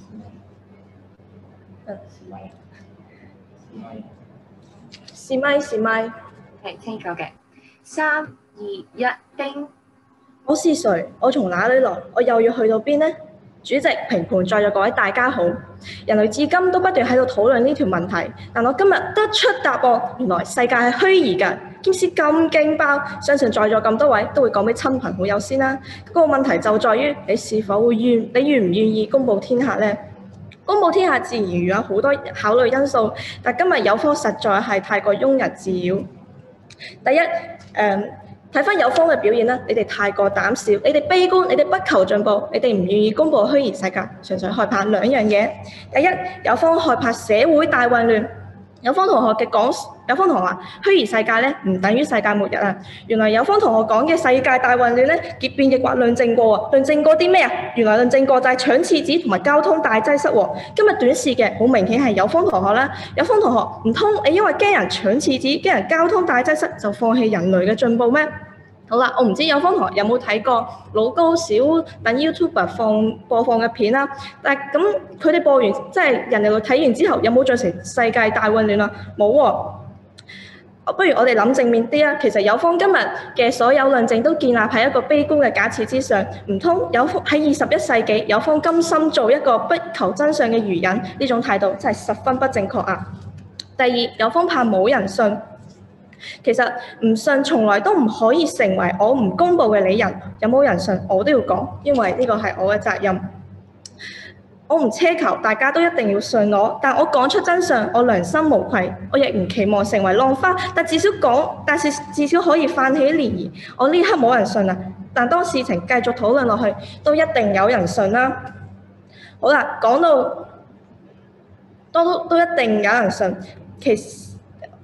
試咪試咪， 係清楚嘅。三二一，叮！ 我是誰？我從哪裡來？我又要去到邊呢？主席、評判在座各位大家好。人類至今都不斷喺度討論呢條問題，但我今日得出答案，原來世界係虛擬嘅，兼且咁勁爆，相信在座咁多位都會講俾親朋好友先啦。嗰個問題就在於你是否會願，你願唔願意公佈天下呢？公佈天下自然有好多考慮因素，但今日有方實在係太過庸人自擾。第一，誒、嗯。睇翻有方嘅表現啦，你哋太過膽小，你哋悲觀，你哋不求進步，你哋唔願意公佈虛擬世界，純粹害怕兩樣嘢。第一，有方害怕社會大混亂。有方同學嘅講，有方同學話虛擬世界咧唔等於世界末日啊。原來有方同學講嘅世界大混亂咧，結辯亦話論證過啊，論證過啲咩啊？原來論證過就係搶廁紙同埋交通大擠塞喎。今日短視嘅好明顯係有方同學啦。有方同學唔通你因為驚人搶廁紙、驚人交通大擠塞就放棄人類嘅進步咩？好啦，我唔知有方同學有冇睇過老高小等 YouTuber 放播放嘅片啦，但係咁佢哋播完即係人哋睇完之後，有冇造成世界大混亂啊？冇喎。不如我哋諗正面啲啊，其實有方今日嘅所有論證都建立喺一個悲觀嘅假設之上，唔通有方喺二十一世紀有方甘心做一個不求真相嘅愚人，呢種態度真係十分不正確啊！第二，有方怕冇人信。其實唔信從來都唔可以成為我唔公佈嘅理由，有冇人信我都要講，因為呢個係我嘅責任。我唔奢求大家都一定要信我，但我講出真相，我良心無愧。我亦唔期望成為浪花，但至少講，但是至少可以泛起漣漪。我呢刻冇人信啊，但當事情繼續討論落去，都一定有人信啦。好啦，講到都都一定有人信，其實。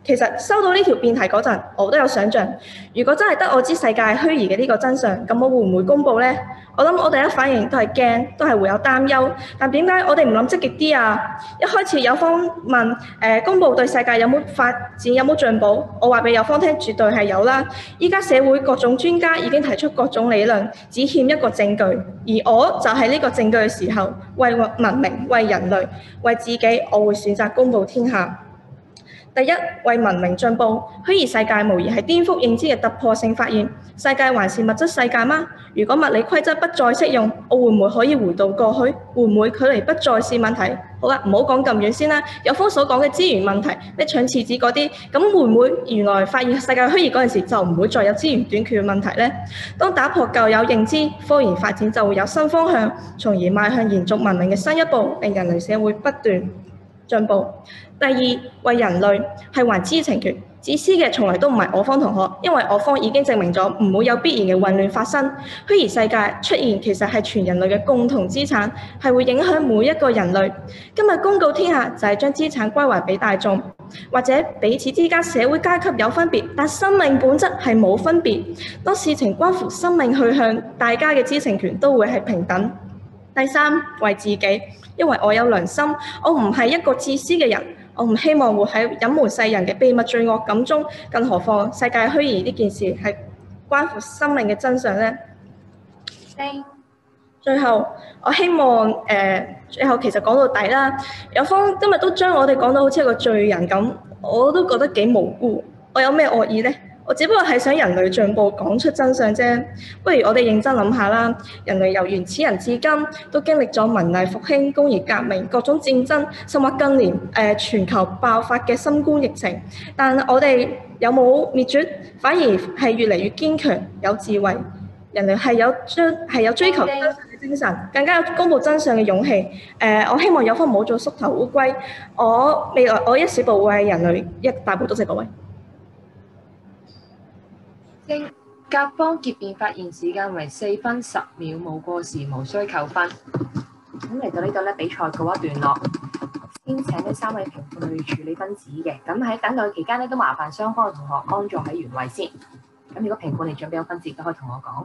其實收到呢條辯題嗰陣，我都有想像，如果真係得我知世界係虛擬嘅呢個真相，咁我會唔會公佈呢？我諗我第一反應都係驚，都係會有擔憂。但點解我哋唔諗積極啲啊？一開始有方問誒、呃、公佈對世界有冇發展有冇進步，我話俾有方聽，絕對係有啦。依家社會各種專家已經提出各種理論，只欠一個證據，而我就係呢個證據嘅時候，為文明、為人類、為自己，我會選擇公佈天下。第一，為文明進步，虛擬世界無疑係顛覆認知嘅突破性發現。世界還是物質世界嗎？如果物理規則不再適用，我會唔會可以回到過去？會唔會距離不再是問題？好啦，唔好講咁遠先啦。有方所講嘅資源問題，你搶廁紙嗰啲，咁會唔會原來發現世界虛擬嗰陣時就唔會再有資源短缺嘅問題呢？當打破舊有認知，科研發展就會有新方向，從而邁向延續文明嘅新一步，令人類社會不斷進步。第二，為人類係還知情權，自私嘅從來都唔係我方同學，因為我方已經證明咗唔會有必然嘅混亂發生。虛擬世界出現其實係全人類嘅共同資產，係會影響每一個人類。今日公告天下就係將資產歸還俾大眾，或者彼此之間社會階級有分別，但生命本質係冇分別。當事情關乎生命去向，大家嘅知情權都會係平等。第三，為自己，因為我有良心，我唔係一個自私嘅人。我唔希望活喺隱瞞世人嘅秘密罪惡感中，更何況世界虛擬呢件事係關乎生命嘅真相呢？最後，我希望誒、呃，最後其實講到底啦，有方今日都將我哋講到好似一個罪人咁，我都覺得幾無辜。我有咩惡意呢？我只不過係想人類進步，講出真相啫。不如我哋認真諗下啦。人類由原始人至今都經歷咗文藝復興、工業革命、各種戰爭，甚或近年誒、呃、全球爆發嘅新冠疫情。但我哋有冇滅絕？反而係越嚟越堅強、有智慧。人類係有將係有追求真相嘅精神，更加有公佈真相嘅勇氣。誒、呃，我希望有方唔好做縮頭烏龜。我未來我一小步會係人類一大步。多謝各位。 甲方結辯發言時間為四分十秒，冇過時，無需扣分。咁嚟到呢度咧，比賽告一段落。先請呢三位評判去處理分子嘅。咁喺等待期間咧，都麻煩雙方嘅同學安坐喺原位先。咁如果評判你準備有分子，都可以同我講。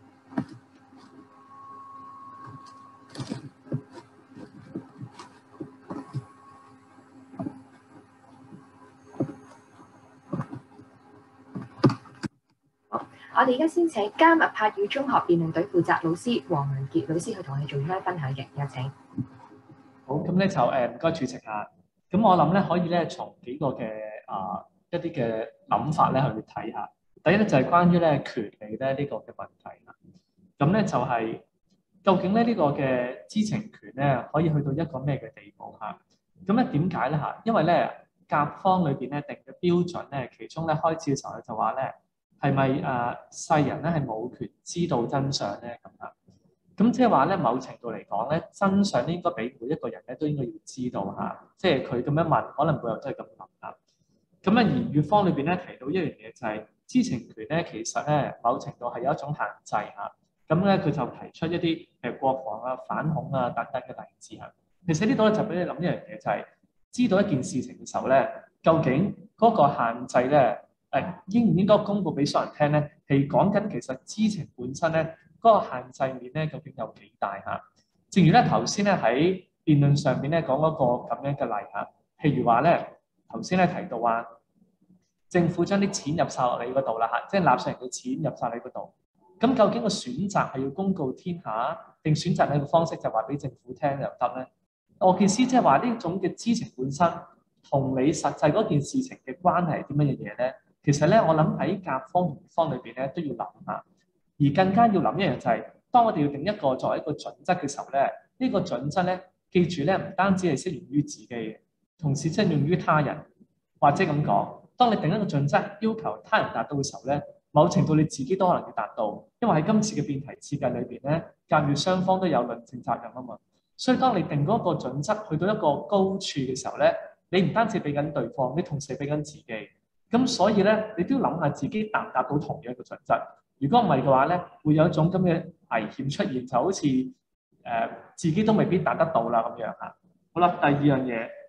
我哋而家先請加密柏語中學辯論隊負責老師黃文傑老師去同我哋做呢分享嘅，有請。 好，咁咧就誒唔該主席啊。咁我諗咧可以咧從幾個嘅啊、呃、一啲嘅諗法咧去睇下。第一咧就係、是、關於咧權利咧呢、這個嘅問題啦。咁咧就係、是、究竟咧呢、這個嘅知情權咧可以去到一個咩嘅地步嚇？咁咧點解咧嚇？因為咧甲方裏邊咧定嘅標準咧，其中咧開始嘅時候咧就話咧。係咪誒世人咧係冇權知道真相咧咁啊？咁即係話咧，某程度嚟講咧，真相應該俾每一個人咧都應該要知道嚇。即係佢咁樣問，可能背後都係咁諗啊。咁啊，而乙方裏邊咧提到一樣嘢就係、是、知情權咧，其實咧某程度係有一種限制嚇。咁咧佢就提出一啲誒國防啊、反恐啊等等嘅例子嚇。其實呢度咧就俾你諗一樣嘢，就係、是、知道一件事情嘅時候咧，究竟嗰個限制咧？誒應唔應該公佈俾所有人聽咧？係講緊其實知情本身咧嗰、那個限制面咧究竟有幾大嚇？正如咧頭先咧喺辯論上邊咧講嗰個咁樣嘅例嚇，譬如話咧頭先咧提到話政府將啲錢入晒落你嗰度啦嚇，即係納稅人嘅錢入晒你嗰度。咁究竟個選擇係要公告天下，定選擇你個方式就話俾政府聽就得咧？我意思即係話呢種嘅知情本身同你實際嗰件事情嘅關係係啲乜嘢嘢咧？其實咧，我諗喺甲方同乙方裏邊咧都要諗下，而更加要諗一樣就係、是，當我哋要定一個作為一個準則嘅時候咧，呢、這個準則咧，記住咧，唔單止係適用於自己嘅，同時適用於他人，或者咁講，當你定一個準則要求他人達到嘅時候咧，某程度你自己都可能要達到，因為喺今次嘅辯題設計裏邊咧，甲乙雙方都有論證責任啊嘛，所以當你定嗰個準則去到一個高處嘅時候咧，你唔單止俾緊對方，你同時俾緊自己。咁所以咧，你都要諗下自己達唔達到同樣一個準則。如果唔係嘅話咧，會有一種咁嘅危險出現，就好似誒、呃、自己都未必達得到啦咁樣嚇。好啦，第二樣嘢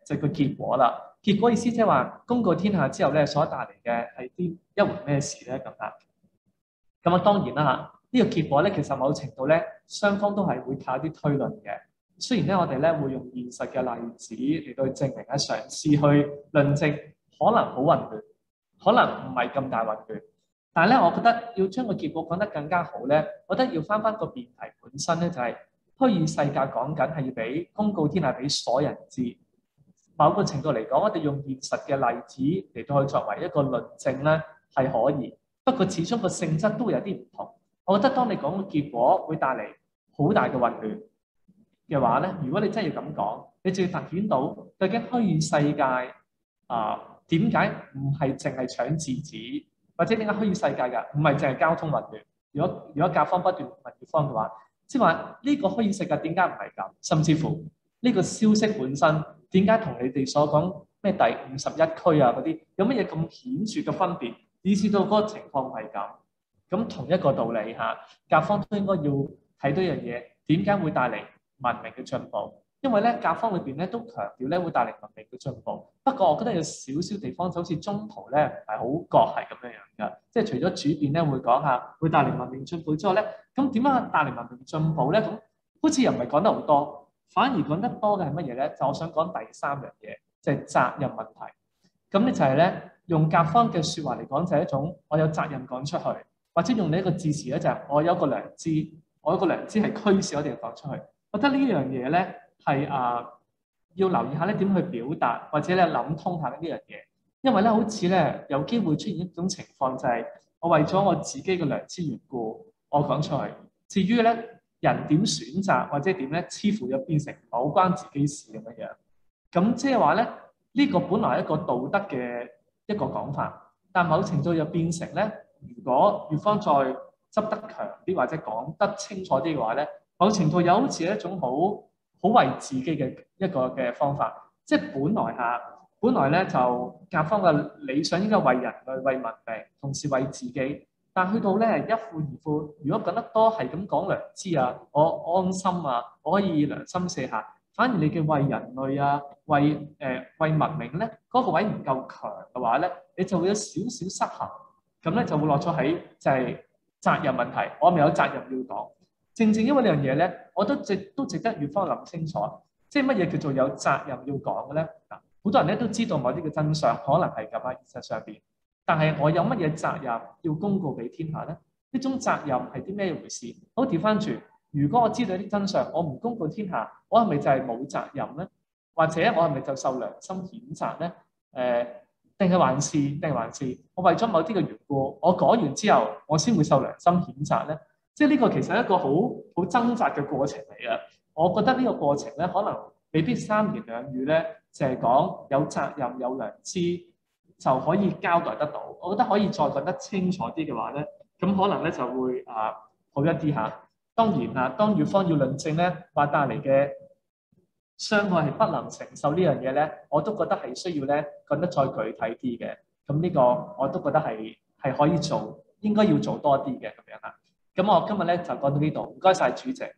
就係個結果啦。結果意思即係話公告天下之後咧，所帶嚟嘅係啲一回咩事咧咁啊？咁啊當然啦嚇，呢個結果咧其實某程度咧雙方都係會靠啲推論嘅。雖然咧我哋咧會用現實嘅例子嚟到去證明咧，嘗試去論證可能好混亂，可能唔係咁大混亂。但係咧，我覺得要將個結果講得更加好咧，我覺得要翻翻個辯題本身咧，就係虛擬世界講緊係要俾公告天下俾所有人知。某個程度嚟講，我哋用現實嘅例子嚟到去作為一個論證咧係可以，不過始終個性質都會有啲唔同。我覺得當你講個結果會帶嚟好大嘅混亂嘅話咧，如果你真係要咁講，你就要凸顯到究竟虛擬世界啊點解唔係淨係搶字紙，或者點解虛擬世界㗎唔係淨係交通混亂？如果如果甲方不斷問乙方嘅話，即係話呢個虛擬世界點解唔係咁？甚至乎呢個消息本身點解同你哋所講咩第五十一區啊嗰啲有乜嘢咁顯著嘅分別，以至到嗰個情況係咁？咁同一個道理嚇，甲方都應該要睇到一樣嘢，點解會帶嚟文明嘅進步？因為咧，甲方裏邊咧都強調咧會帶嚟文明嘅進步。不過我覺得有少少地方就好似中途咧唔係好覺係咁樣樣㗎。即係除咗主辯咧會講下會帶嚟文明進步之外咧，咁點樣帶嚟文明進步咧？咁好似又唔係講得好多，反而講得多嘅係乜嘢咧？就我想講第三樣嘢，就係責任問題。咁咧就係咧用甲方嘅説話嚟講，就係一種我有責任講出去，或者用你一個字詞咧就係我有個良知，我有個良知係驅使我哋講出去。我覺得呢樣嘢咧。係啊，要留意下咧點去表達，或者咧諗通下呢樣嘢，因為咧好似咧有機會出現一種情況，就係我為咗我自己嘅良知緣故，我講出去。至於咧人點選擇或者點咧，似乎又變成冇關自己事咁樣樣。咁即係話咧，呢個本來係一個道德嘅一個講法，但某程度又變成咧，如果乙方再執得強啲或者講得清楚啲嘅話咧，某程度又好似一種好好為自己嘅一個嘅方法，即係本來嚇，本來咧就甲方嘅理想應該為人類、為文明，同時為自己。但去到咧一負二負，如果講得多係咁講良知啊，我安心啊，我可以良心卸下。反而你嘅為人類啊、為誒、呃、為文明咧，嗰、那個位唔夠強嘅話咧，你就會有少少失衡。咁咧就會落咗喺就係責任問題，我咪有責任要講。正正因為呢樣嘢咧，我都值都值得乙方諗清楚，即係乜嘢叫做有責任要講嘅咧？嗱，好多人咧都知道某啲嘅真相可能係咁喺現實上邊，但係我有乜嘢責任要公告俾天下咧？呢種責任係啲咩回事？好調翻轉，如果我知道啲真相，我唔公告天下，我係咪就係冇責任咧？或者我係咪就受良心譴責咧？誒、呃，定係還是定係還是我為咗某啲嘅緣故，我講完之後，我先會受良心譴責咧？即係呢個其實係一個好好掙扎嘅過程嚟嘅。我覺得呢個過程咧，可能未必三言兩語咧，就係講有責任有良知就可以交代得到。我覺得可以再講得清楚啲嘅話咧，咁可能咧就會啊好一啲嚇。當然啦，當乙方要論證咧，話帶嚟嘅傷害係不能承受呢樣嘢咧，我都覺得係需要咧講得再具體啲嘅。咁呢個我都覺得係係可以做，應該要做多啲嘅咁樣嚇。咁我今日咧就講到呢度，唔該晒主席。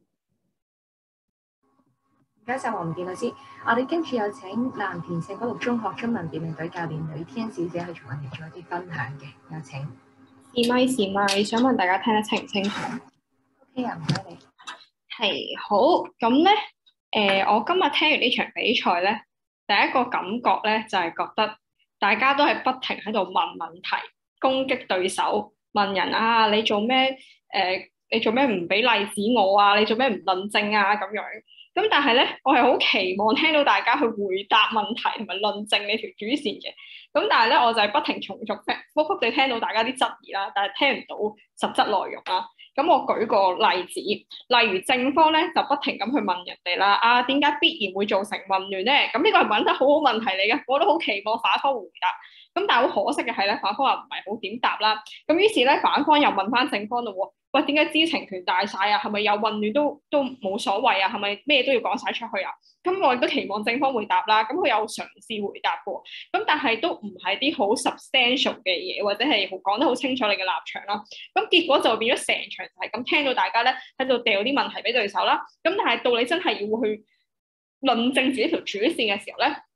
唔該晒黃健老師，我哋跟住有請藍田聖保祿中學中文辯論隊教練呂天小姐去同我哋做一啲分享嘅，有請。 是咪是咪？想問大家聽得清唔清楚 ？OK 啊，唔該你。 係好，咁咧誒，我今日聽完呢場比賽咧，第一個感覺咧就係、是、覺得大家都係不停喺度問問題，攻擊對手。問人啊，你做咩？誒、呃，你做咩唔俾例子我啊？你做咩唔論證啊？咁樣咁，但係咧，我係好期望聽到大家去回答問題同埋論證你條主線嘅。咁但係咧，我就係不停重複複複地聽到大家啲質疑啦，但係聽唔到實質內容啦。咁我舉個例子，例如正方咧就不停咁去問人哋啦，啊點解必然會造成混亂咧？咁呢個係問得好好問題嚟嘅，我都好期望反方回答。咁但係好可惜嘅係咧，反方又唔係好點答啦。咁於是咧，反方又問翻正方咯喎，喂，點解知情權大晒啊？係咪有混亂都都冇所謂啊？係咪咩都要講晒出去啊？咁我亦都期望正方回答啦。咁佢有嘗試回答過，咁但係都唔係啲好 substantial 嘅嘢，或者係講得好清楚你嘅立場啦。咁結果就變咗成場就係咁聽到大家咧喺度掉啲問題俾對手啦。咁但係到你真係要去論證自己條主線嘅時候咧，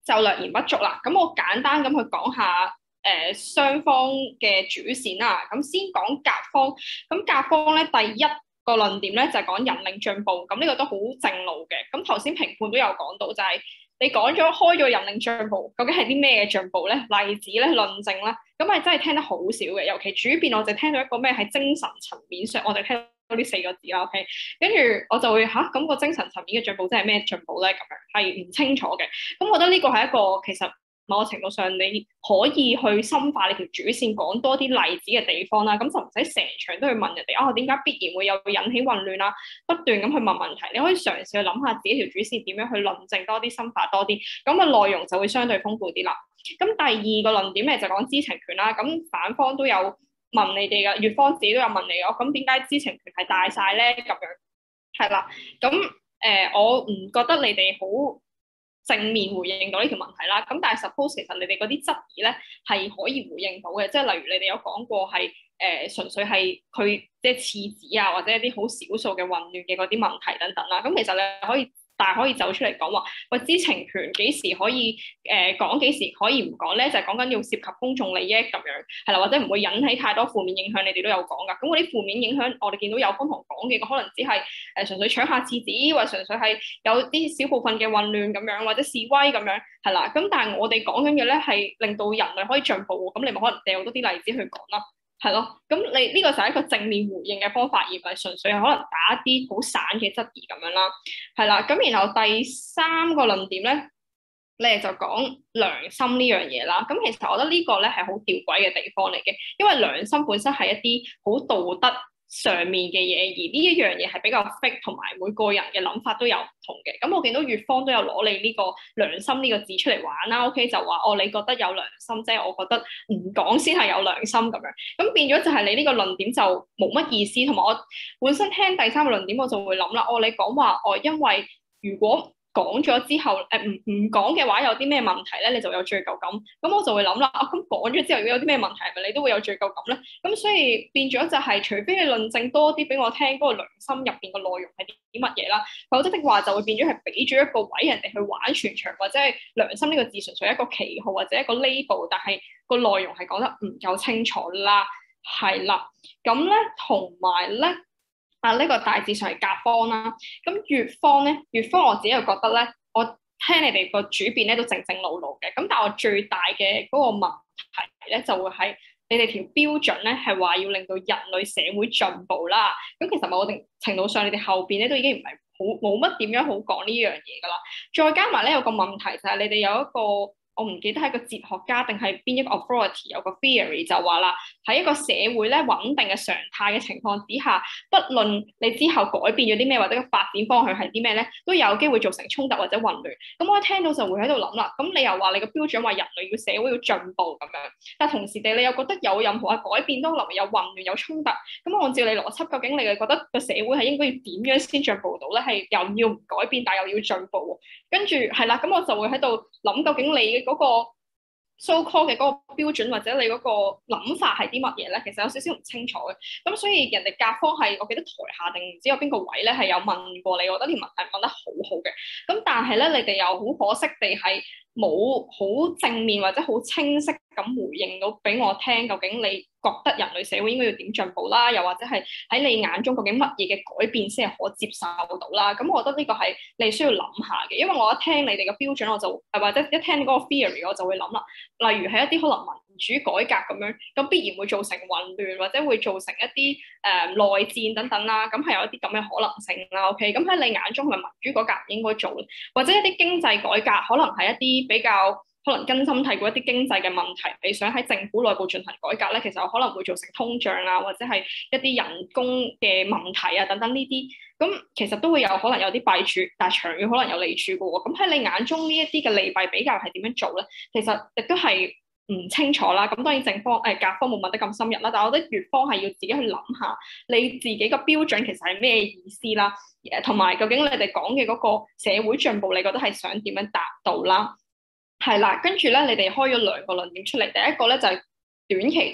就略嫌不足啦。咁我簡單咁去講下誒、呃、雙方嘅主線啦。咁先講甲方，咁甲方咧第一個論點咧就係、是、講引領進步，咁呢個都好正路嘅。咁頭先評判都有講到，就係、是、你講咗開咗引領進步，究竟係啲咩嘅進步咧？例子咧、論證啦，咁係真係聽得好少嘅。尤其主辯我就聽到一個咩喺精神層面上，我就聽到呢四個字啦。OK， 跟住我就會吓，咁、啊個精神層面嘅進步真係咩進步咧？咁樣係唔清楚嘅。咁我覺得呢個係一個其實某程度上你可以去深化你條主線，講多啲例子嘅地方啦。咁就唔使成場都去問人哋啊，點解必然會有引起混亂啦？不斷咁去問問題，你可以嘗試去諗下自己條主線點樣去論證多啲、深化多啲，咁個內容就會相對豐富啲啦。咁第二個論點咧就講知情權啦。咁反方都有問你哋嘅，乙方自己都有問你嘅，咁點解知情權係大晒咧？咁樣係啦。咁誒、呃，我唔覺得你哋好正面回應到呢條問題啦。咁但係 suppose 其實你哋嗰啲質疑咧係可以回應到嘅，即係例如你哋有講過係誒、呃、純粹係佢即係廁紙啊，或者一啲好少數嘅混亂嘅嗰啲問題等等啦。咁其實你可以。但係可以走出嚟講話，喂，知情權幾時可以誒講，幾、呃、時可以唔講咧？就係講緊要涉及公眾利益咁樣，係啦，或者唔會引起太多負面影響，你哋都有講噶。咁嗰啲負面影響，我哋見到有方同講嘅，可能只係誒、呃、純粹搶下廁紙，或者純粹係有啲小部分嘅混亂咁樣，或者示威咁樣，係啦。咁但係我哋講緊嘅咧係令到人類可以進步喎，咁你咪可能掉多啲例子去講啦。係咯，咁你呢、這個就係一個正面回應嘅方法，而唔係純粹係可能打一啲好散嘅質疑咁樣啦。係啦，咁然後第三個論點咧，你哋就講良心呢樣嘢啦。咁其實我覺得呢個咧係好吊詭嘅地方嚟嘅，因為良心本身係一啲好道德上面嘅嘢，而呢一樣嘢係比較 fake，同埋每個人嘅諗法都有唔同嘅。咁我見到乙方都有攞你呢個良心呢個字出嚟玩啦。OK， 就話哦，你覺得有良心，即係我覺得唔講先係有良心咁樣。咁變咗就係你呢個論點就冇乜意思。同埋我本身聽第三個論點，我就會諗啦，哦，你講話哦，因為如果講咗之後，誒唔唔講嘅話有啲咩問題咧，你就有罪疚感。咁我就會諗啦，啊咁講咗之後，如果有啲咩問題，係咪你都會有罪疚感咧？咁所以變咗就係、是，除非你論證多啲俾我聽，嗰、那個良心入邊嘅內容係啲乜嘢啦，否則的話就會變咗係俾咗一個位人哋去玩全場，或者係良心呢個字純粹一個旗號或者一個 label， 但係個內容係講得唔夠清楚啦，係啦。咁咧同埋咧。啊！呢、這個大致上係甲方啦，咁乙方咧，乙方我自己又覺得咧，我聽你哋個主辯咧都正正路路嘅，咁但係我最大嘅嗰個問題咧就會係你哋條標準咧係話要令到人類社會進步啦，咁其實某定程度上你哋後邊咧都已經唔係好冇乜點樣好講呢樣嘢噶啦，再加埋咧有個問題就係你哋有一個。我唔記得係個哲學家定係邊一個 authority 有個 theory 就話啦，喺一個社會咧穩定嘅常態嘅情況之下，不論你之後改變咗啲咩或者個發展方向係啲咩咧，都有機會造成衝突或者混亂。咁我一聽到就會喺度諗啦，咁你又話你個標準話人類要社會要進步咁樣，但同時地你又覺得有任何嘅改變都留有混亂有衝突。咁按照你邏輯，究竟你係覺得個社會係應該要點樣先進步到咧？係又要唔改變，但又要進步喎？跟住係啦，咁我就會喺度諗究竟你嗰個 so call 嘅嗰個標準或者你嗰個諗法係啲乜嘢咧？其實有少少唔清楚嘅。咁所以人哋甲方係我記得台下定唔知有邊個位咧係有問過你，我覺得呢個問題問得好好嘅。咁但係咧你哋又好可惜地係冇好正面或者好清晰咁回應到俾我聽，究竟你覺得人類社會應該要點進步啦？又或者係喺你眼中究竟乜嘢嘅改變先係可接受到啦？咁我覺得呢個係你需要諗下嘅，因為我一聽你哋嘅標準，我就或者一聽嗰個 theory， 我就會諗啦。例如係一啲可能民主改革咁樣，咁必然會造成混亂，或者會造成一啲誒、呃、內戰等等啦。咁係有一啲咁嘅可能性啦。OK，咁喺你眼中係咪民主改革唔應該做咧？或者一啲經濟改革，可能係一啲比較。可能根深蒂固一啲經濟嘅問題，你想喺政府內部進行改革咧，其實可能會造成通脹啊，或者係一啲人工嘅問題啊等等呢啲，咁其實都會有可能有啲弊處，但係長遠可能有利處嘅喎。咁喺你眼中呢一啲嘅利弊比較係點樣做咧？其實亦都係唔清楚啦。咁當然正方誒甲方冇問得咁深入啦，但係我覺得乙方係要自己去諗下你自己個標準其實係咩意思啦，誒同埋究竟你哋講嘅嗰個社會進步，你覺得係想點樣達到啦？係啦，跟住咧，你哋開咗兩個論點出嚟。第一個咧就係短期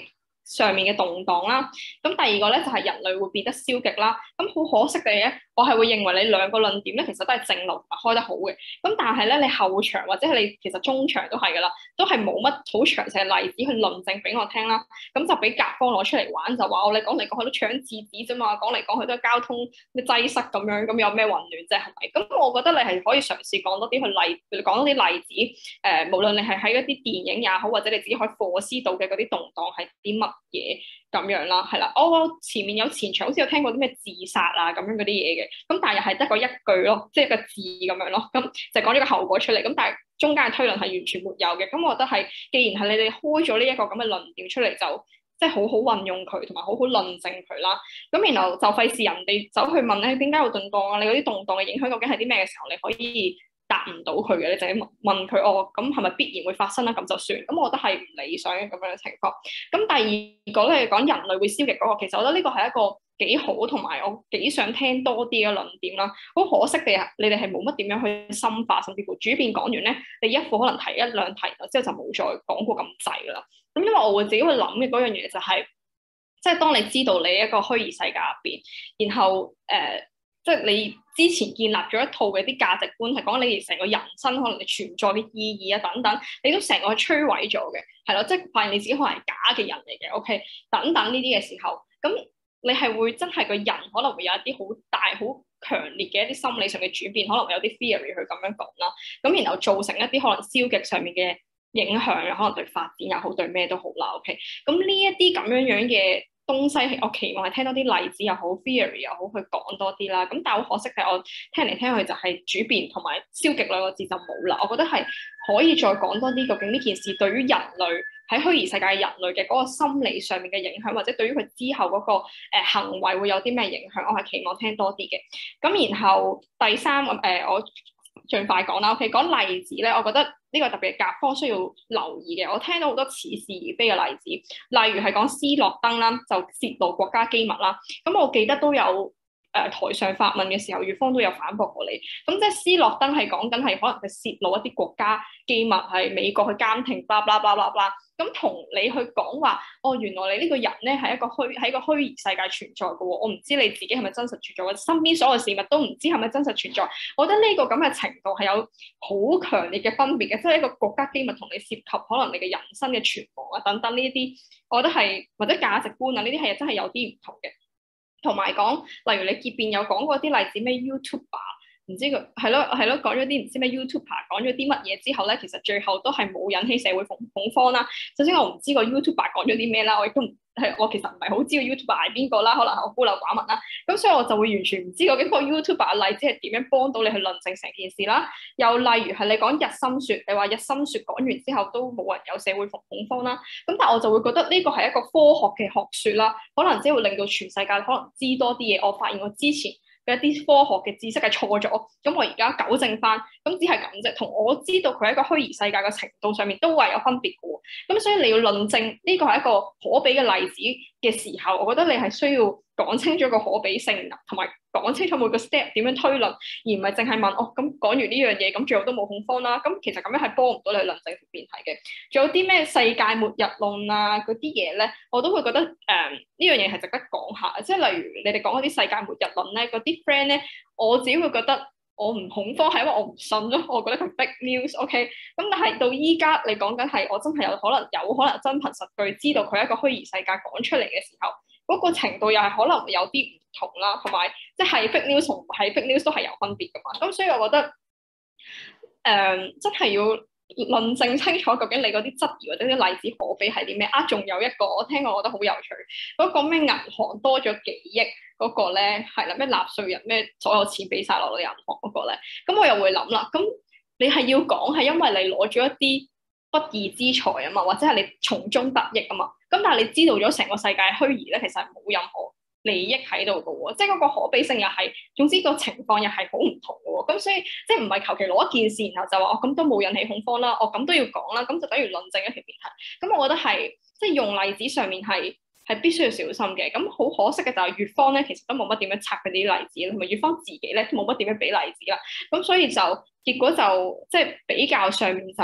上面嘅動盪啦。咁第二個咧就係、是、人類會變得消極啦。咁好可惜嘅嘢，我係會認為你兩個論點咧其實都係正路同埋開得好嘅。咁但係咧你後場或者係你其實中場都係㗎啦，都係冇乜好詳細嘅例子去論證俾我聽啦。咁就俾甲方攞出嚟玩，就話我哋講嚟講去都搶字紙啫嘛，講嚟講去都係交通嘅擠塞咁樣，咁有咩混亂啫？係咪？咁我覺得你係可以嘗試講多啲去例，講多啲例子。誒、呃，無論你係喺一啲電影也好，或者你自己可以課思到嘅嗰啲動盪係啲乜嘢咁樣啦，係啦。我、哦、前面有前場好似有聽過啲咩自殺啊咁樣嗰啲嘢嘅，咁但係又係得個一句咯，即係個字咁樣咯，咁就講咗個後果出嚟。咁但係中間嘅推論係完全沒有嘅。咁我覺得係，既然係你哋開咗呢一個咁嘅論調出嚟，就即係好好運用佢，同埋好好論證佢啦。咁然後就費事人哋走去問咧，點解有動盪啊？你嗰啲動盪嘅影響究竟係啲咩嘅時候，你可以答唔到佢嘅，你就係問問佢哦，咁係咪必然會發生啦？咁就算。咁我覺得係唔理想嘅咁樣嘅情況。咁第二個咧講人類會消極嗰個，其實我覺得呢個係一個幾好，同埋我幾想聽多啲嘅論點啦。好可惜地，你哋係冇乜點樣去深化，甚至乎主辯講完咧，你一課可能提一兩題，之後就冇再講過咁滯噶啦。咁因為我會自己會諗嘅嗰樣嘢就係、是，即係當你知道你一個虛擬世界入邊，然後誒、呃，即係你之前建立咗一套嘅啲價值觀，係講你成個人生可能你存在嘅意義啊等等，你都成個摧毀咗嘅，係咯，即係發現你自己可能係假嘅人嚟嘅 ，OK， 等等呢啲嘅時候，咁你係會真係個人可能會有一啲好大好強烈嘅一啲心理上嘅轉變，可能會有啲 theory 去咁樣講啦，咁然後造成一啲可能消極上面嘅影響啊，可能對發展又好，對咩都好啦 ，OK， 咁呢一啲咁樣樣嘅東西，我期望係聽多啲例子又好 ，theory 又好，去講多啲啦。咁但係好可惜嘅，我聽嚟聽去就係主辯同埋消極兩個字就冇啦。我覺得係可以再講多啲，究竟呢件事對於人類喺虛擬世界人類嘅嗰個心理上面嘅影響，或者對於佢之後嗰、那個誒、呃、行為會有啲咩影響，我係期望聽多啲嘅。咁然後第三個誒、呃，我盡快講啦。OK， 講例子咧，我覺得呢個特別係甲方需要留意嘅。我聽到好多似是而非嘅例子，例如係講斯諾登啦，就泄露國家機密啦。咁我記得都有誒、呃、台上發問嘅時候，乙方都有反駁過你。咁即係斯諾登係講緊係可能係泄露一啲國家機密，係美國去監聽，blah blah blah blah blah。咁同你去講話，哦，原來你呢個人咧係一個虛喺個虛擬世界存在嘅喎，我唔知你自己係咪真實存在，或者身邊所有事物都唔知係咪真實存在。我覺得呢個咁嘅程度係有好強烈嘅分別嘅，即係一個國家機密同你涉及可能你嘅人生嘅存亡啊等等呢一啲，我覺得係或者價值觀啊呢啲係真係有啲唔同嘅。同埋講，例如你結辯有講過啲例子咩 YouTuber。唔知佢係咯係咯，講咗啲唔知咩 YouTuber 講咗啲乜嘢之後咧，其實最後都係冇引起社會恐恐慌啦。首先我唔知個 YouTuber 講咗啲咩啦，我亦都唔係我其實唔係好知個 YouTuber 係邊個啦，可能係我孤陋寡聞啦。咁所以我就會完全唔知究竟個 YouTuber 嘅例子係點樣幫到你去論證成件事啦。又例如係你講日心説，你話日心説講完之後都冇人有社會恐慌啦。咁但係我就會覺得呢個係一個科學嘅學説啦，可能只會令到全世界可能知多啲嘢。我發現我之前一啲科學嘅知識係錯咗，咁我而家糾正翻，咁只係咁啫。同我知道佢喺一個虛擬世界嘅程度上面都係有分別嘅喎。咁所以你要論證呢個係一個可比嘅例子嘅時候，我覺得你係需要講清楚個可比性，同埋講清楚每個 step 點樣推論，而唔係淨係問哦。咁講完呢樣嘢，咁最後都冇恐慌啦。咁其實咁樣係幫唔到你論證條辯題嘅。仲有啲咩世界末日論啊嗰啲嘢咧，我都會覺得誒呢、呃、樣嘢係值得講下。即係例如你哋講嗰啲世界末日論咧，嗰啲 friend 咧，我自己會覺得我唔恐慌係因為我唔信咯。我覺得佢 fake news，OK。咁但係到依家你講緊係我真係有可能有可能真憑實據知道佢係一個虛擬世界講出嚟嘅時候，嗰、那個程度又係可能會有啲唔同啦，同埋即係 fake news 同唔係 fake news 都係有分別噶嘛。咁所以我覺得誒、呃、真係要論證清楚究竟你嗰啲質疑或者啲例子可比係啲咩啊？仲有一個我聽過我覺得好有趣，嗰、那個咩銀行多咗幾億嗰個咧係啦，咩納稅人咩所有錢俾晒落去銀行嗰個咧，咁我又會諗啦，咁你係要講係因為你攞咗一啲不義之財啊嘛，或者係你從中得益啊嘛，咁但係你知道咗成個世界虛擬咧，其實係冇任何利益喺度嘅喎，即係嗰個可比性又係，總之個情況又係好唔同嘅喎，咁所以即係唔係求其攞一件事，然後就話哦咁都冇引起恐慌啦，哦咁都要講啦，咁就等於論證一條辯題。咁我覺得係即係用例子上面係係必須要小心嘅。咁好可惜嘅就係乙方咧，其實都冇乜點樣拆佢啲例子，同埋乙方自己咧都冇乜點樣俾例子啦。咁所以就結果就即係比較上面就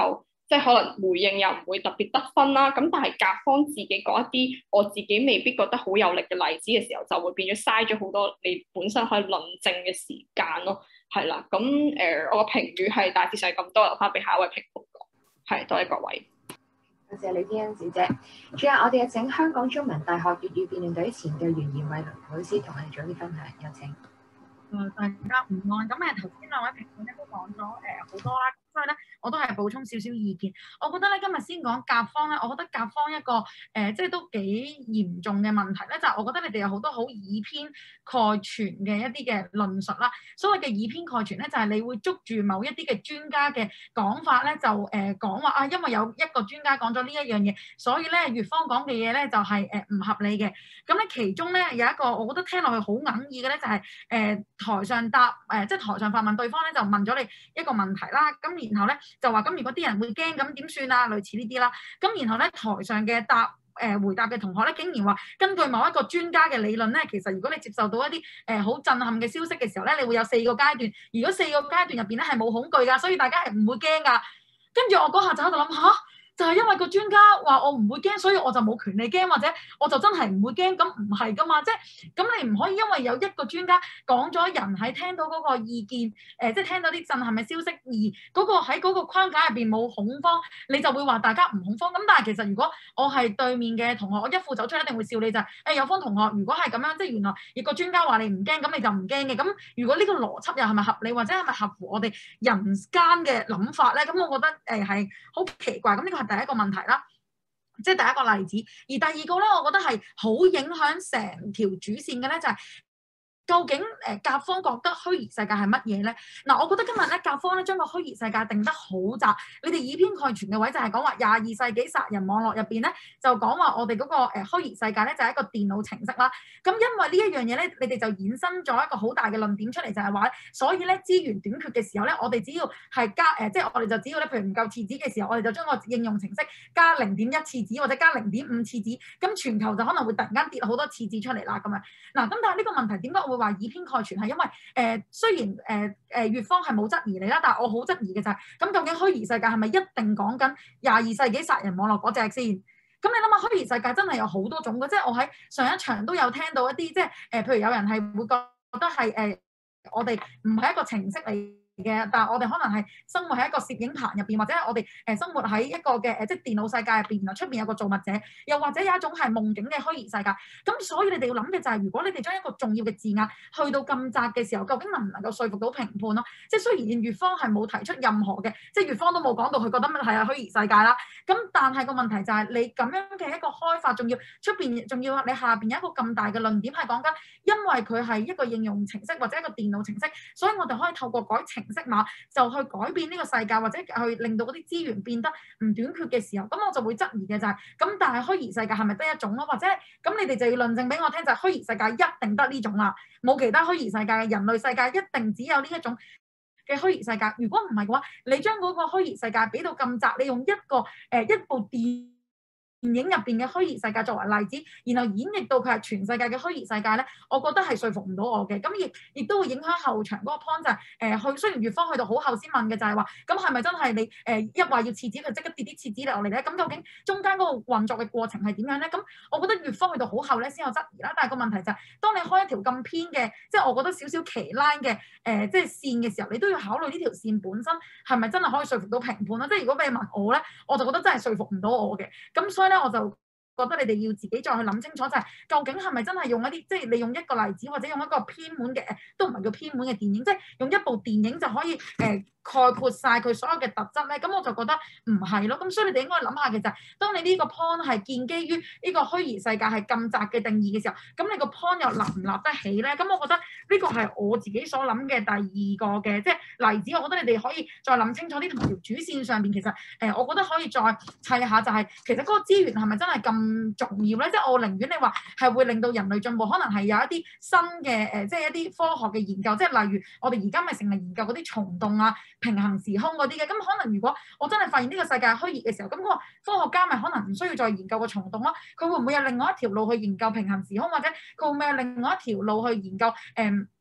即係可能回應又唔會特別得分啦。咁但係甲方自己講一啲我自己未必覺得好有力嘅例子嘅時候，就會變咗嘥咗好多你本身可以論證嘅時間咯。係啦，咁誒、呃，我個評語係大致上咁多，留翻俾下一位評判講。係，多謝各位。 多謝李天恩小姐。最後，我哋有請香港中文大學粵語辯論隊前隊員嚴慧倫老師同我哋做啲分享，有請。 誒，大家午安。咁誒，頭先兩位評判咧都講咗誒好多啦，所以咧我都係補充少少意見。我覺得咧今日先講甲方咧，我覺得甲方一個誒、呃、即係都幾嚴重嘅問題咧，就係、是、我覺得你哋有好多好以偏概全嘅一啲嘅論述啦。所謂嘅以偏概全咧，就係、是、你會捉住某一啲嘅專家嘅講法咧，就誒講話啊，因為有一個專家講咗呢一樣嘢，所以咧乙方講嘅嘢咧就係誒唔合理嘅。咁咧其中咧有一個我覺得聽落去好哽耳嘅咧，就係、是、誒。呃台上答誒、呃，即係台上發問對方咧，就問咗你一個問題啦。咁然後咧就話咁，如果啲人會驚，咁點算啊？類似呢啲啦。咁然後咧台上嘅答誒、呃、回答嘅同學咧，竟然話根據某一個專家嘅理論咧，其實如果你接受到一啲誒好震撼嘅消息嘅時候咧，你會有四個階段。如果四個階段入邊咧係冇恐懼㗎，所以大家係唔會驚㗎。跟住我嗰下就喺度諗吓。就係因為個專家話我唔會驚，所以我就冇權利驚，或者我就真係唔會驚，咁唔係噶嘛，即係咁你唔可以因為有一個專家講咗人喺聽到嗰個意見，誒、呃、即係聽到啲震撼嘅消息，而嗰個喺嗰個框架入邊冇恐慌，你就會話大家唔恐慌。咁但係其實如果我係對面嘅同學，我一副走出一定會笑你就係、是，誒、欸、有方同學，如果係咁樣，即係原來一個專家話你唔驚，咁你就唔驚嘅。咁如果呢個邏輯又係咪合理，或者係咪合乎我哋人間嘅諗法咧？咁我覺得誒係好奇怪。咁呢個係第一個問題啦。即係第一個例子，而第二個咧，我覺得係好影響成條主線嘅咧，就係、是。究竟誒甲方覺得虛擬世界係乜嘢咧？嗱，我覺得今日咧甲方咧將個虛擬世界定得好窄。你哋以偏概全嘅位就係講話廿二世紀殺人網絡入邊咧，就講話我哋嗰個誒虛擬世界咧就係一個電腦程式啦。咁因為呢一樣嘢咧，你哋就衍生咗一個好大嘅論點出嚟，就係話，所以咧資源短缺嘅時候咧，我哋只要係加誒，即係我哋就只要咧，譬如唔夠廁紙嘅時候，我哋就將個應用程式加零點一廁紙或者加零點五廁紙，咁全球就可能會突然間跌好多廁紙出嚟啦咁樣。嗱，咁但係呢個問題點解我會話以偏概全係因為誒、呃、雖然誒誒乙方係冇質疑你啦，但係我好質疑嘅就係、是、咁究竟虛擬世界係咪一定講緊廿二世紀殺人網絡嗰隻先？咁你諗下虛擬世界真係有好多種嘅，即係我喺上一場都有聽到一啲即係誒、呃，譬如有人係會覺得係誒、呃、我哋唔係一個程式嚟嘅，但係我哋可能係生活喺一個攝影棚入邊，或者係我哋誒生活喺一個嘅誒即係電腦世界入邊，然後出邊有個造物者，又或者有一種係夢境嘅虛擬世界。咁所以你哋要諗嘅就係、是，如果你哋將一個重要嘅字眼去到咁窄嘅時候，究竟能唔能夠說服到評判咯？即係雖然乙方係冇提出任何嘅，即係乙方都冇講到佢覺得乜係啊虛擬世界啦。咁但係個問題就係、是、你咁樣嘅一個開發，仲要出邊仲要你下邊有一個咁大嘅論點係講緊，因為佢係一個應用程式或者一個電腦程式，所以我哋可以透過改程式碼就去改變呢個世界，或者去令到嗰啲資源變得唔短缺嘅時候，咁我就會質疑嘅就係、是，咁但係虛擬世界係咪得一種咯？或者咁你哋就要論證俾我聽，就係、是、虛擬世界一定得呢種啦，冇其他虛擬世界嘅，人類世界一定只有呢一種嘅虛擬世界。如果唔係嘅話，你將嗰個虛擬世界俾到咁窄，你用一個誒、呃、一部電電影入邊嘅虛擬世界作為例子，然後演繹到佢係全世界嘅虛擬世界咧，我覺得係說服唔到我嘅。咁亦亦都會影響後場嗰個 point 就係、是、誒，去、呃、雖然乙方去到好後先問嘅就係話，咁係咪真係你誒、呃、一話要廁紙，佢即刻跌啲廁紙落嚟咧？咁究竟中間嗰個運作嘅過程係點樣咧？咁我覺得乙方去到好後咧先有質疑啦。但係個問題就係、是，當你開一條咁偏嘅，即係我覺得少少奇拉嘅誒，即係線嘅時候，你都要考慮呢條線本身係咪真係可以說服到評判啦？即係如果俾你問我咧，我就覺得真係說服唔到我嘅。咁所以咧，我就覺得你哋要自己再去諗清楚，就係究竟係咪真係用一啲，即係你用一個例子或者用一個偏門嘅，都唔係叫偏門嘅電影，即係用一部電影就可以誒、呃、概括晒佢所有嘅特質咧？咁我就覺得唔係咯。咁所以你哋應該諗下嘅就係，當你呢個 point 係建基於呢個虛擬世界係咁窄嘅定義嘅時候，咁你個 point 又立唔立得起咧？咁我覺得呢個係我自己所諗嘅第二個嘅即係例子。我覺得你哋可以再諗清楚啲，同埋條主線上邊其實誒、呃，我覺得可以再砌下、就係，就係其實嗰個資源係咪真係咁重要咧？即係我寧願你話係會令到人類進步，可能係有一啲新嘅誒、呃，即係一啲科學嘅研究，即係例如我哋而家咪成日研究嗰啲蟲洞啊、平行時空嗰啲嘅。咁可能如果我真係發現呢個世界係虛擬嘅時候，咁嗰個科學家咪可能唔需要再研究個蟲洞咯。佢會唔會有另外一條路去研究平行時空，或者佢會唔會有另外一條路去研究誒？嗯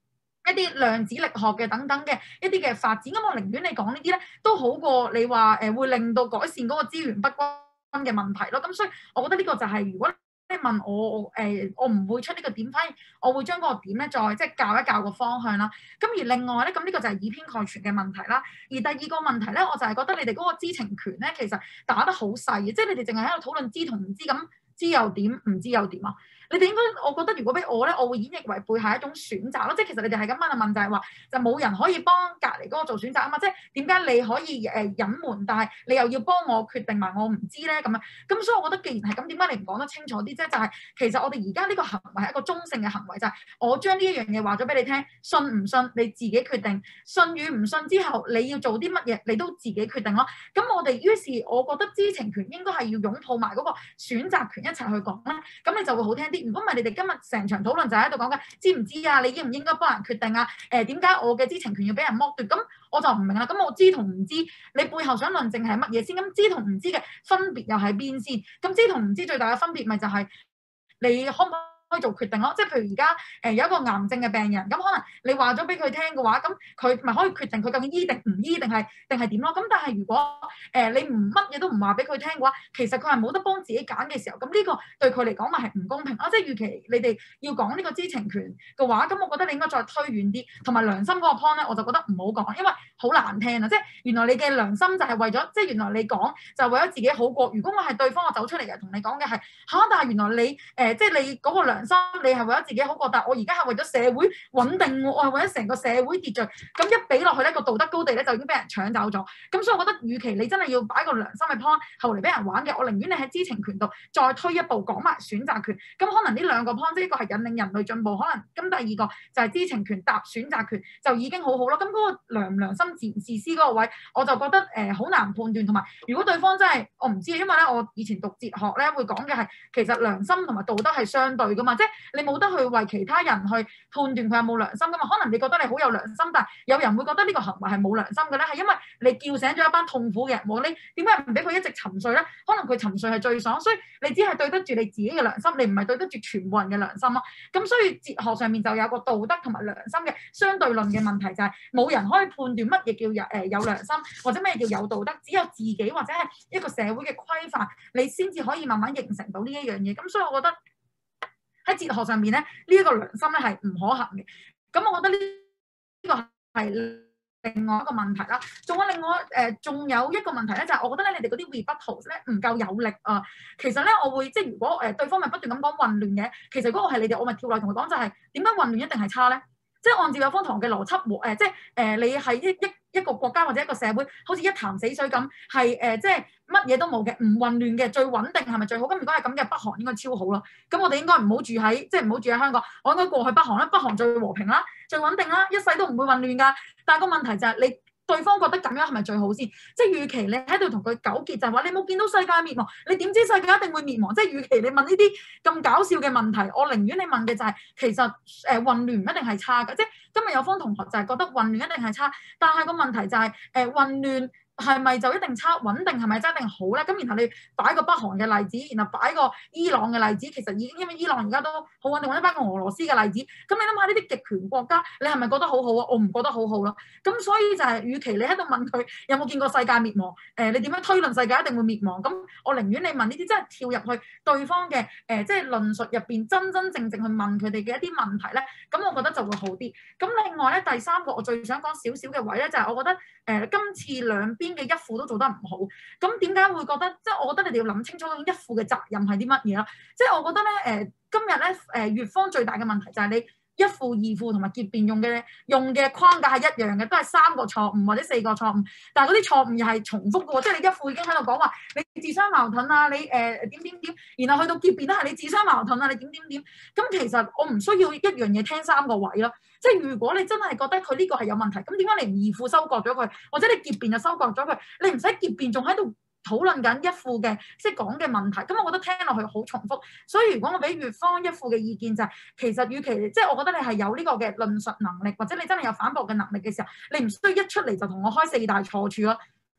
一啲量子力學嘅等等嘅一啲嘅發展。咁我寧願你講呢啲咧，都好過你話誒、呃、會令到改善嗰個資源不均嘅問題咯。咁所以我覺得呢個就係、是、如果你問我，我誒、呃、我唔會出呢個點，反而我會將嗰個點咧再即係教一教個方向啦。咁而另外咧，咁呢個就係以偏概全嘅問題啦。而第二個問題咧，我就係覺得你哋嗰個知情權咧，其實打得好細嘅，即係你哋淨係喺度討論知同唔知，咁知又點，唔知又點啊？你哋應該，我覺得如果俾我咧，我會演繹為背後一種選擇咯。即係其實你哋係咁樣嘅問，就係話就冇人可以幫隔離嗰個做選擇啊嘛。即係點解你可以誒、呃、隱瞞，但係你又要幫我決定埋我唔知咧咁樣？咁所以我覺得既然係咁，點解你唔講得清楚啲啫？就係、是、其實我哋而家呢個行為係一個中性嘅行為，就係、是、我將呢一樣嘢話咗俾你聽，信唔信你自己決定，信與唔信之後你要做啲乜嘢，你都自己決定咯。咁我哋於是，我覺得知情權應該係要擁抱埋嗰個選擇權一齊去講咧，咁你就會好聽啲。如果唔係，你哋今日成場討論就喺度講緊知唔知啊？你應唔應該幫人決定啊？誒點解我嘅知情權要俾人剝奪？咁我就唔明啦。咁我知同唔知，你背後想論證係乜嘢先？咁知同唔知嘅分別又喺邊先？咁知同唔知最大嘅分別咪就係你可唔可以做決定咯？即係譬如而家誒有一個癌症嘅病人，咁可能你話咗俾佢聽嘅話，咁佢咪可以決定佢究竟醫定唔醫定係定係點咯？咁但係如果誒、呃、你唔乜嘢都唔話俾佢聽嘅話，其實佢係冇得幫自己揀嘅時候，咁呢個對佢嚟講咪係唔公平咯？即係預期你哋要講呢個知情權嘅話，咁我覺得你應該再推遠啲，同埋良心嗰個 point 咧，我就覺得唔好講，因為好難聽啊！即係原來你嘅良心就係為咗，即係原來你講就係為咗自己好過。如果我係對方，我走出嚟嘅同你講嘅係嚇，但係原來你誒、呃、即係你嗰個良心，你係為咗自己好過，但係我而家係為咗社會穩定喎，我係為咗成個社會秩序。咁一俾落去呢個道德高地咧，就已經俾人搶走咗。咁所以我覺得，與其你真係要擺個良心嘅 point 後嚟俾人玩嘅，我寧願你喺知情權度再推一步講埋選擇權。咁可能呢兩個 point，即係一個係引領人類進步，可能咁第二個就係知情權搭選擇權就已經好好咯。咁嗰個良唔良心自自私嗰個位，我就覺得誒好、呃、難判斷。同埋如果對方真係我唔知，因為咧我以前讀哲學咧會講嘅係其實良心同埋道德係相對噶嘛，即係你冇得去為其他人去判斷佢有冇良心噶嘛。可能你覺得你好有良心，但係有人會覺得呢個行為係冇良心嘅咧，係因為你叫醒咗一班痛苦嘅人喎。你點解唔俾佢一直沉睡咧？可能佢沉睡係最爽，所以你只係對得住你自己嘅良心，你唔係對得住全部人嘅良心咯。咁所以哲學上面就有個道德同埋良心嘅相對論嘅問題，就係冇人可以判斷乜嘢叫有誒有良心，或者咩叫有道德，只有自己或者係一個社會嘅規範，你先至可以慢慢形成到呢一樣嘢。咁所以我覺得喺哲學上面咧，呢一個良心咧係唔可行嘅。咁我覺得呢呢個係另外一個問題啦。仲有另外誒，仲、呃、有一個問題咧，就係、是、我覺得咧，你哋嗰啲 rebuttal 咧唔夠有力啊。其實咧，我會即係如果誒、呃、對方咪不斷咁講混亂嘅，其實如果我係你哋，我咪跳落同佢講就係點解混亂一定係差咧？即係按照有方同學嘅邏輯和誒，即係誒、呃、你係一一一個國家或者一個社會，好似一潭死水咁，係誒、呃、即係乜嘢都冇嘅，唔混亂嘅，最穩定係咪最好？咁如果係咁嘅，北韓應該超好咯。咁我哋應該唔好住喺即係唔好住喺香港，我應該過去北韓啦。北韓最和平啦，最穩定啦，一世都唔會混亂㗎。但係個問題就係你。對方覺得咁樣係咪最好先？即係與其你喺度同佢糾結，就係話你冇見到世界滅亡，你點知世界一定會滅亡？即係與其你問呢啲咁搞笑嘅問題，我寧願你問嘅就係、是、其實誒、呃、混亂唔一定係差嘅。即係今日有方同學就係覺得混亂一定係差，但係個問題就係、是、誒、呃、混亂。係咪就一定差？穩定係咪真係一定好咧？咁然後你擺個北韓嘅例子，然後擺個伊朗嘅例子，其實已經因為伊朗而家都好穩定，或者擺個俄羅斯嘅例子，咁你諗下呢啲極權國家，你係咪覺得好好啊？我唔覺得好好咯。咁所以就係、是，與其你喺度問佢有冇見過世界滅亡，誒、呃、你點樣推論世界一定會滅亡？咁我寧願你問呢啲真係跳入去對方嘅誒、呃，即係論述入邊真真正正去問佢哋嘅一啲問題咧，咁我覺得就會好啲。咁另外咧，第三個我最想講少少嘅位咧，就係、是、我覺得誒、呃、今次兩邊嘅一副都做得唔好，咁點解會覺得？即係我覺得你哋要諗清楚一副嘅責任係啲乜嘢啦。即係我覺得咧，誒、呃、今日咧，誒乙方最大嘅問題就係你一副二副同埋結辯用嘅用嘅框架係一樣嘅，都係三個錯誤或者四個錯誤，但係嗰啲錯誤又係重複嘅喎。即係你一副已經喺度講話你自相矛盾啊，你誒點點點，然後去到結辯都係你自相矛盾啊，你點點點。咁其實我唔需要一樣嘢聽三個位咯。即係如果你真係覺得佢呢個係有問題，咁點解你唔二副收割咗佢，或者你結辯就收割咗佢？你唔使結辯，仲喺度討論緊一副嘅即係講嘅問題。咁我覺得聽落去好重複。所以如果我俾乙方一副嘅意見就係、是，其實與其即係我覺得你係有呢個嘅論述能力，或者你真係有反駁嘅能力嘅時候，你唔需要一出嚟就同我開四大錯處咯。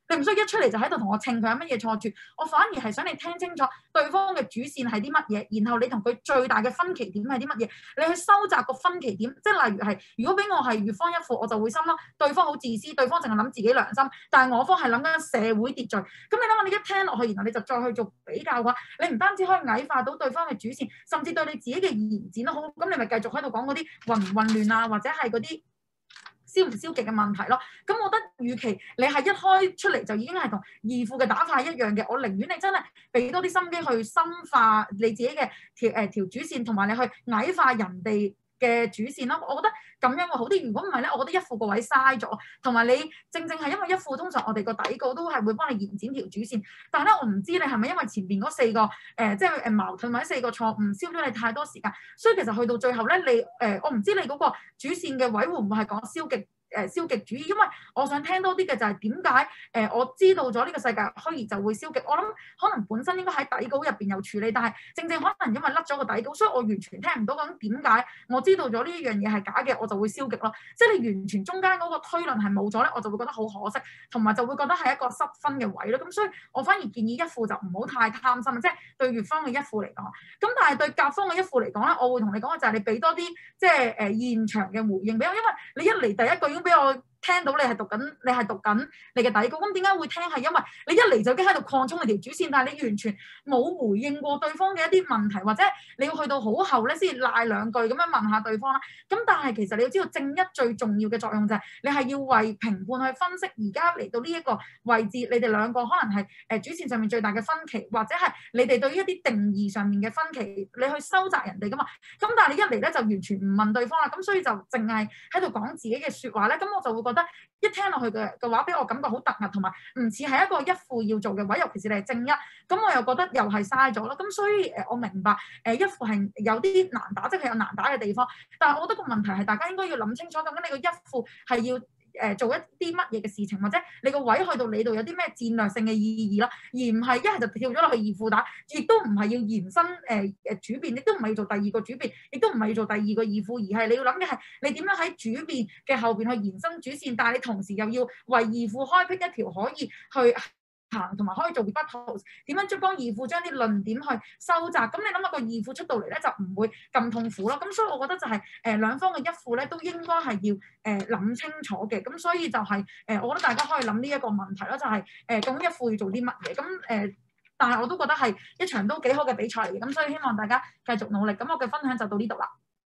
你唔需要一出嚟就喺度同我稱佢有乜嘢錯處，我反而係想你聽清楚對方嘅主線係啲乜嘢，然後你同佢最大嘅分歧點係啲乜嘢，你去收窄個分歧點。即係例如係，如果俾我係乙方一副，我就會心諗對方好自私，對方淨係諗自己良心，但係我方係諗緊社會秩序。咁你諗下，你一聽落去，然後你就再去做比較嘅話，你唔單止可以矮化到對方嘅主線，甚至對你自己嘅延展都好。咁你咪繼續喺度講嗰啲混唔混亂啊，或者係嗰啲消唔消極嘅問題咯。咁我覺得，與其你係一開出嚟就已經係同義父嘅打法一樣嘅，我寧願你真係俾多啲心機去深化你自己嘅條誒條主線，同埋你去矮化人哋嘅主線咯。我覺得咁樣會好啲。如果唔係咧，我覺得一副個位嘥咗，同埋你正正係因為一副通常我哋個底稿都係會幫你延展條主線，但係咧我唔知你係咪因為前邊嗰四個誒、呃、即係誒矛盾或者四個錯誤燒咗你太多時間，所以其實去到最後咧，你誒、呃、我唔知你嗰個主線嘅位會唔會係講消極？誒、呃、消極主義，因為我想聽多啲嘅就係點解誒我知道咗呢個世界虛擬就會消極。我諗可能本身應該喺底稿入邊有處理，但係正正可能因為甩咗個底稿，所以我完全聽唔到咁點解我知道咗呢一樣嘢係假嘅，我就會消極咯。即係你完全中間嗰個推論係冇咗咧，我就會覺得好可惜，同埋就會覺得係一個失分嘅位咯。咁所以我反而建議一副就唔好太貪心，即係對乙方嘅一副嚟講。咁但係對甲方嘅一副嚟講咧，我會同你講嘅就係你俾多啲即係誒、呃、現場嘅回應俾我，因為你一嚟第一句已經俾我聽到你係讀緊，你係讀緊你嘅底稿。咁點解會聽？係因為你一嚟就已經喺度擴充你條主線，但係你完全冇回應過對方嘅一啲問題，或者你要去到好後咧先賴兩句咁樣問下對方啦。咁但係其實你要知道正一最重要嘅作用就係你係要為評判去分析而家嚟到呢一個位置，你哋兩個可能係誒主線上面最大嘅分歧，或者係你哋對於一啲定義上面嘅分歧，你去收窄人哋噶嘛。咁但係你一嚟咧就完全唔問對方啦，咁所以就淨係喺度講自己嘅説話咧，咁我就會覺得一聽落去嘅嘅話，俾我感覺好突兀，同埋唔似係一個一副要做嘅位，尤其是你係正一，咁我又覺得又係嘥咗咯。咁所以誒，我明白誒一副係有啲難打，即係有難打嘅地方，但係我覺得個問題係大家應該要諗清楚，究竟你個一副係要誒做一啲乜嘢嘅事情，或者你個位去到你度有啲咩戰略性嘅意義咯，而唔係一係就跳咗落去二副打，亦都唔係要延伸誒誒、呃、主辯，亦都唔係要做第二個主辯，亦都唔係要做第二個二副，而係你要諗嘅係你點樣喺主辯嘅後邊去延伸主線，但係你同時又要為二副開闢一條可以去行同埋可以做 rebuttal， 點樣將幫二副將啲論點去收窄？咁你諗下個二副出到嚟咧就唔會咁痛苦咯。咁所以我覺得就係、是、誒、呃、兩方嘅一副咧都應該係要誒諗、呃、清楚嘅。咁所以就係、是、誒、呃，我覺得大家可以諗呢一個問題咯，就係誒究竟一副要做啲乜嘢？咁誒、呃，但係我都覺得係一場都幾好嘅比賽嚟嘅。咁所以希望大家繼續努力。咁我嘅分享就到呢度啦。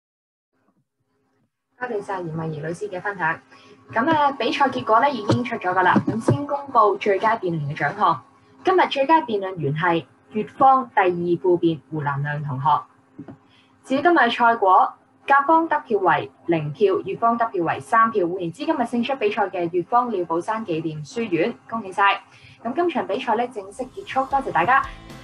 多謝晒嚴慧儀老師嘅分享。咁誒比賽結果咧已經出咗㗎啦。咁先公佈最佳辯論嘅獎項。今日最佳辯論員係乙方第二副辯胡南亮同學。至於今日嘅賽果，甲方得票為零票，乙方得票為三票。換言之，今日勝出比賽嘅乙方廖寶山紀念書院，恭喜晒！咁今場比賽咧正式結束，多謝大家。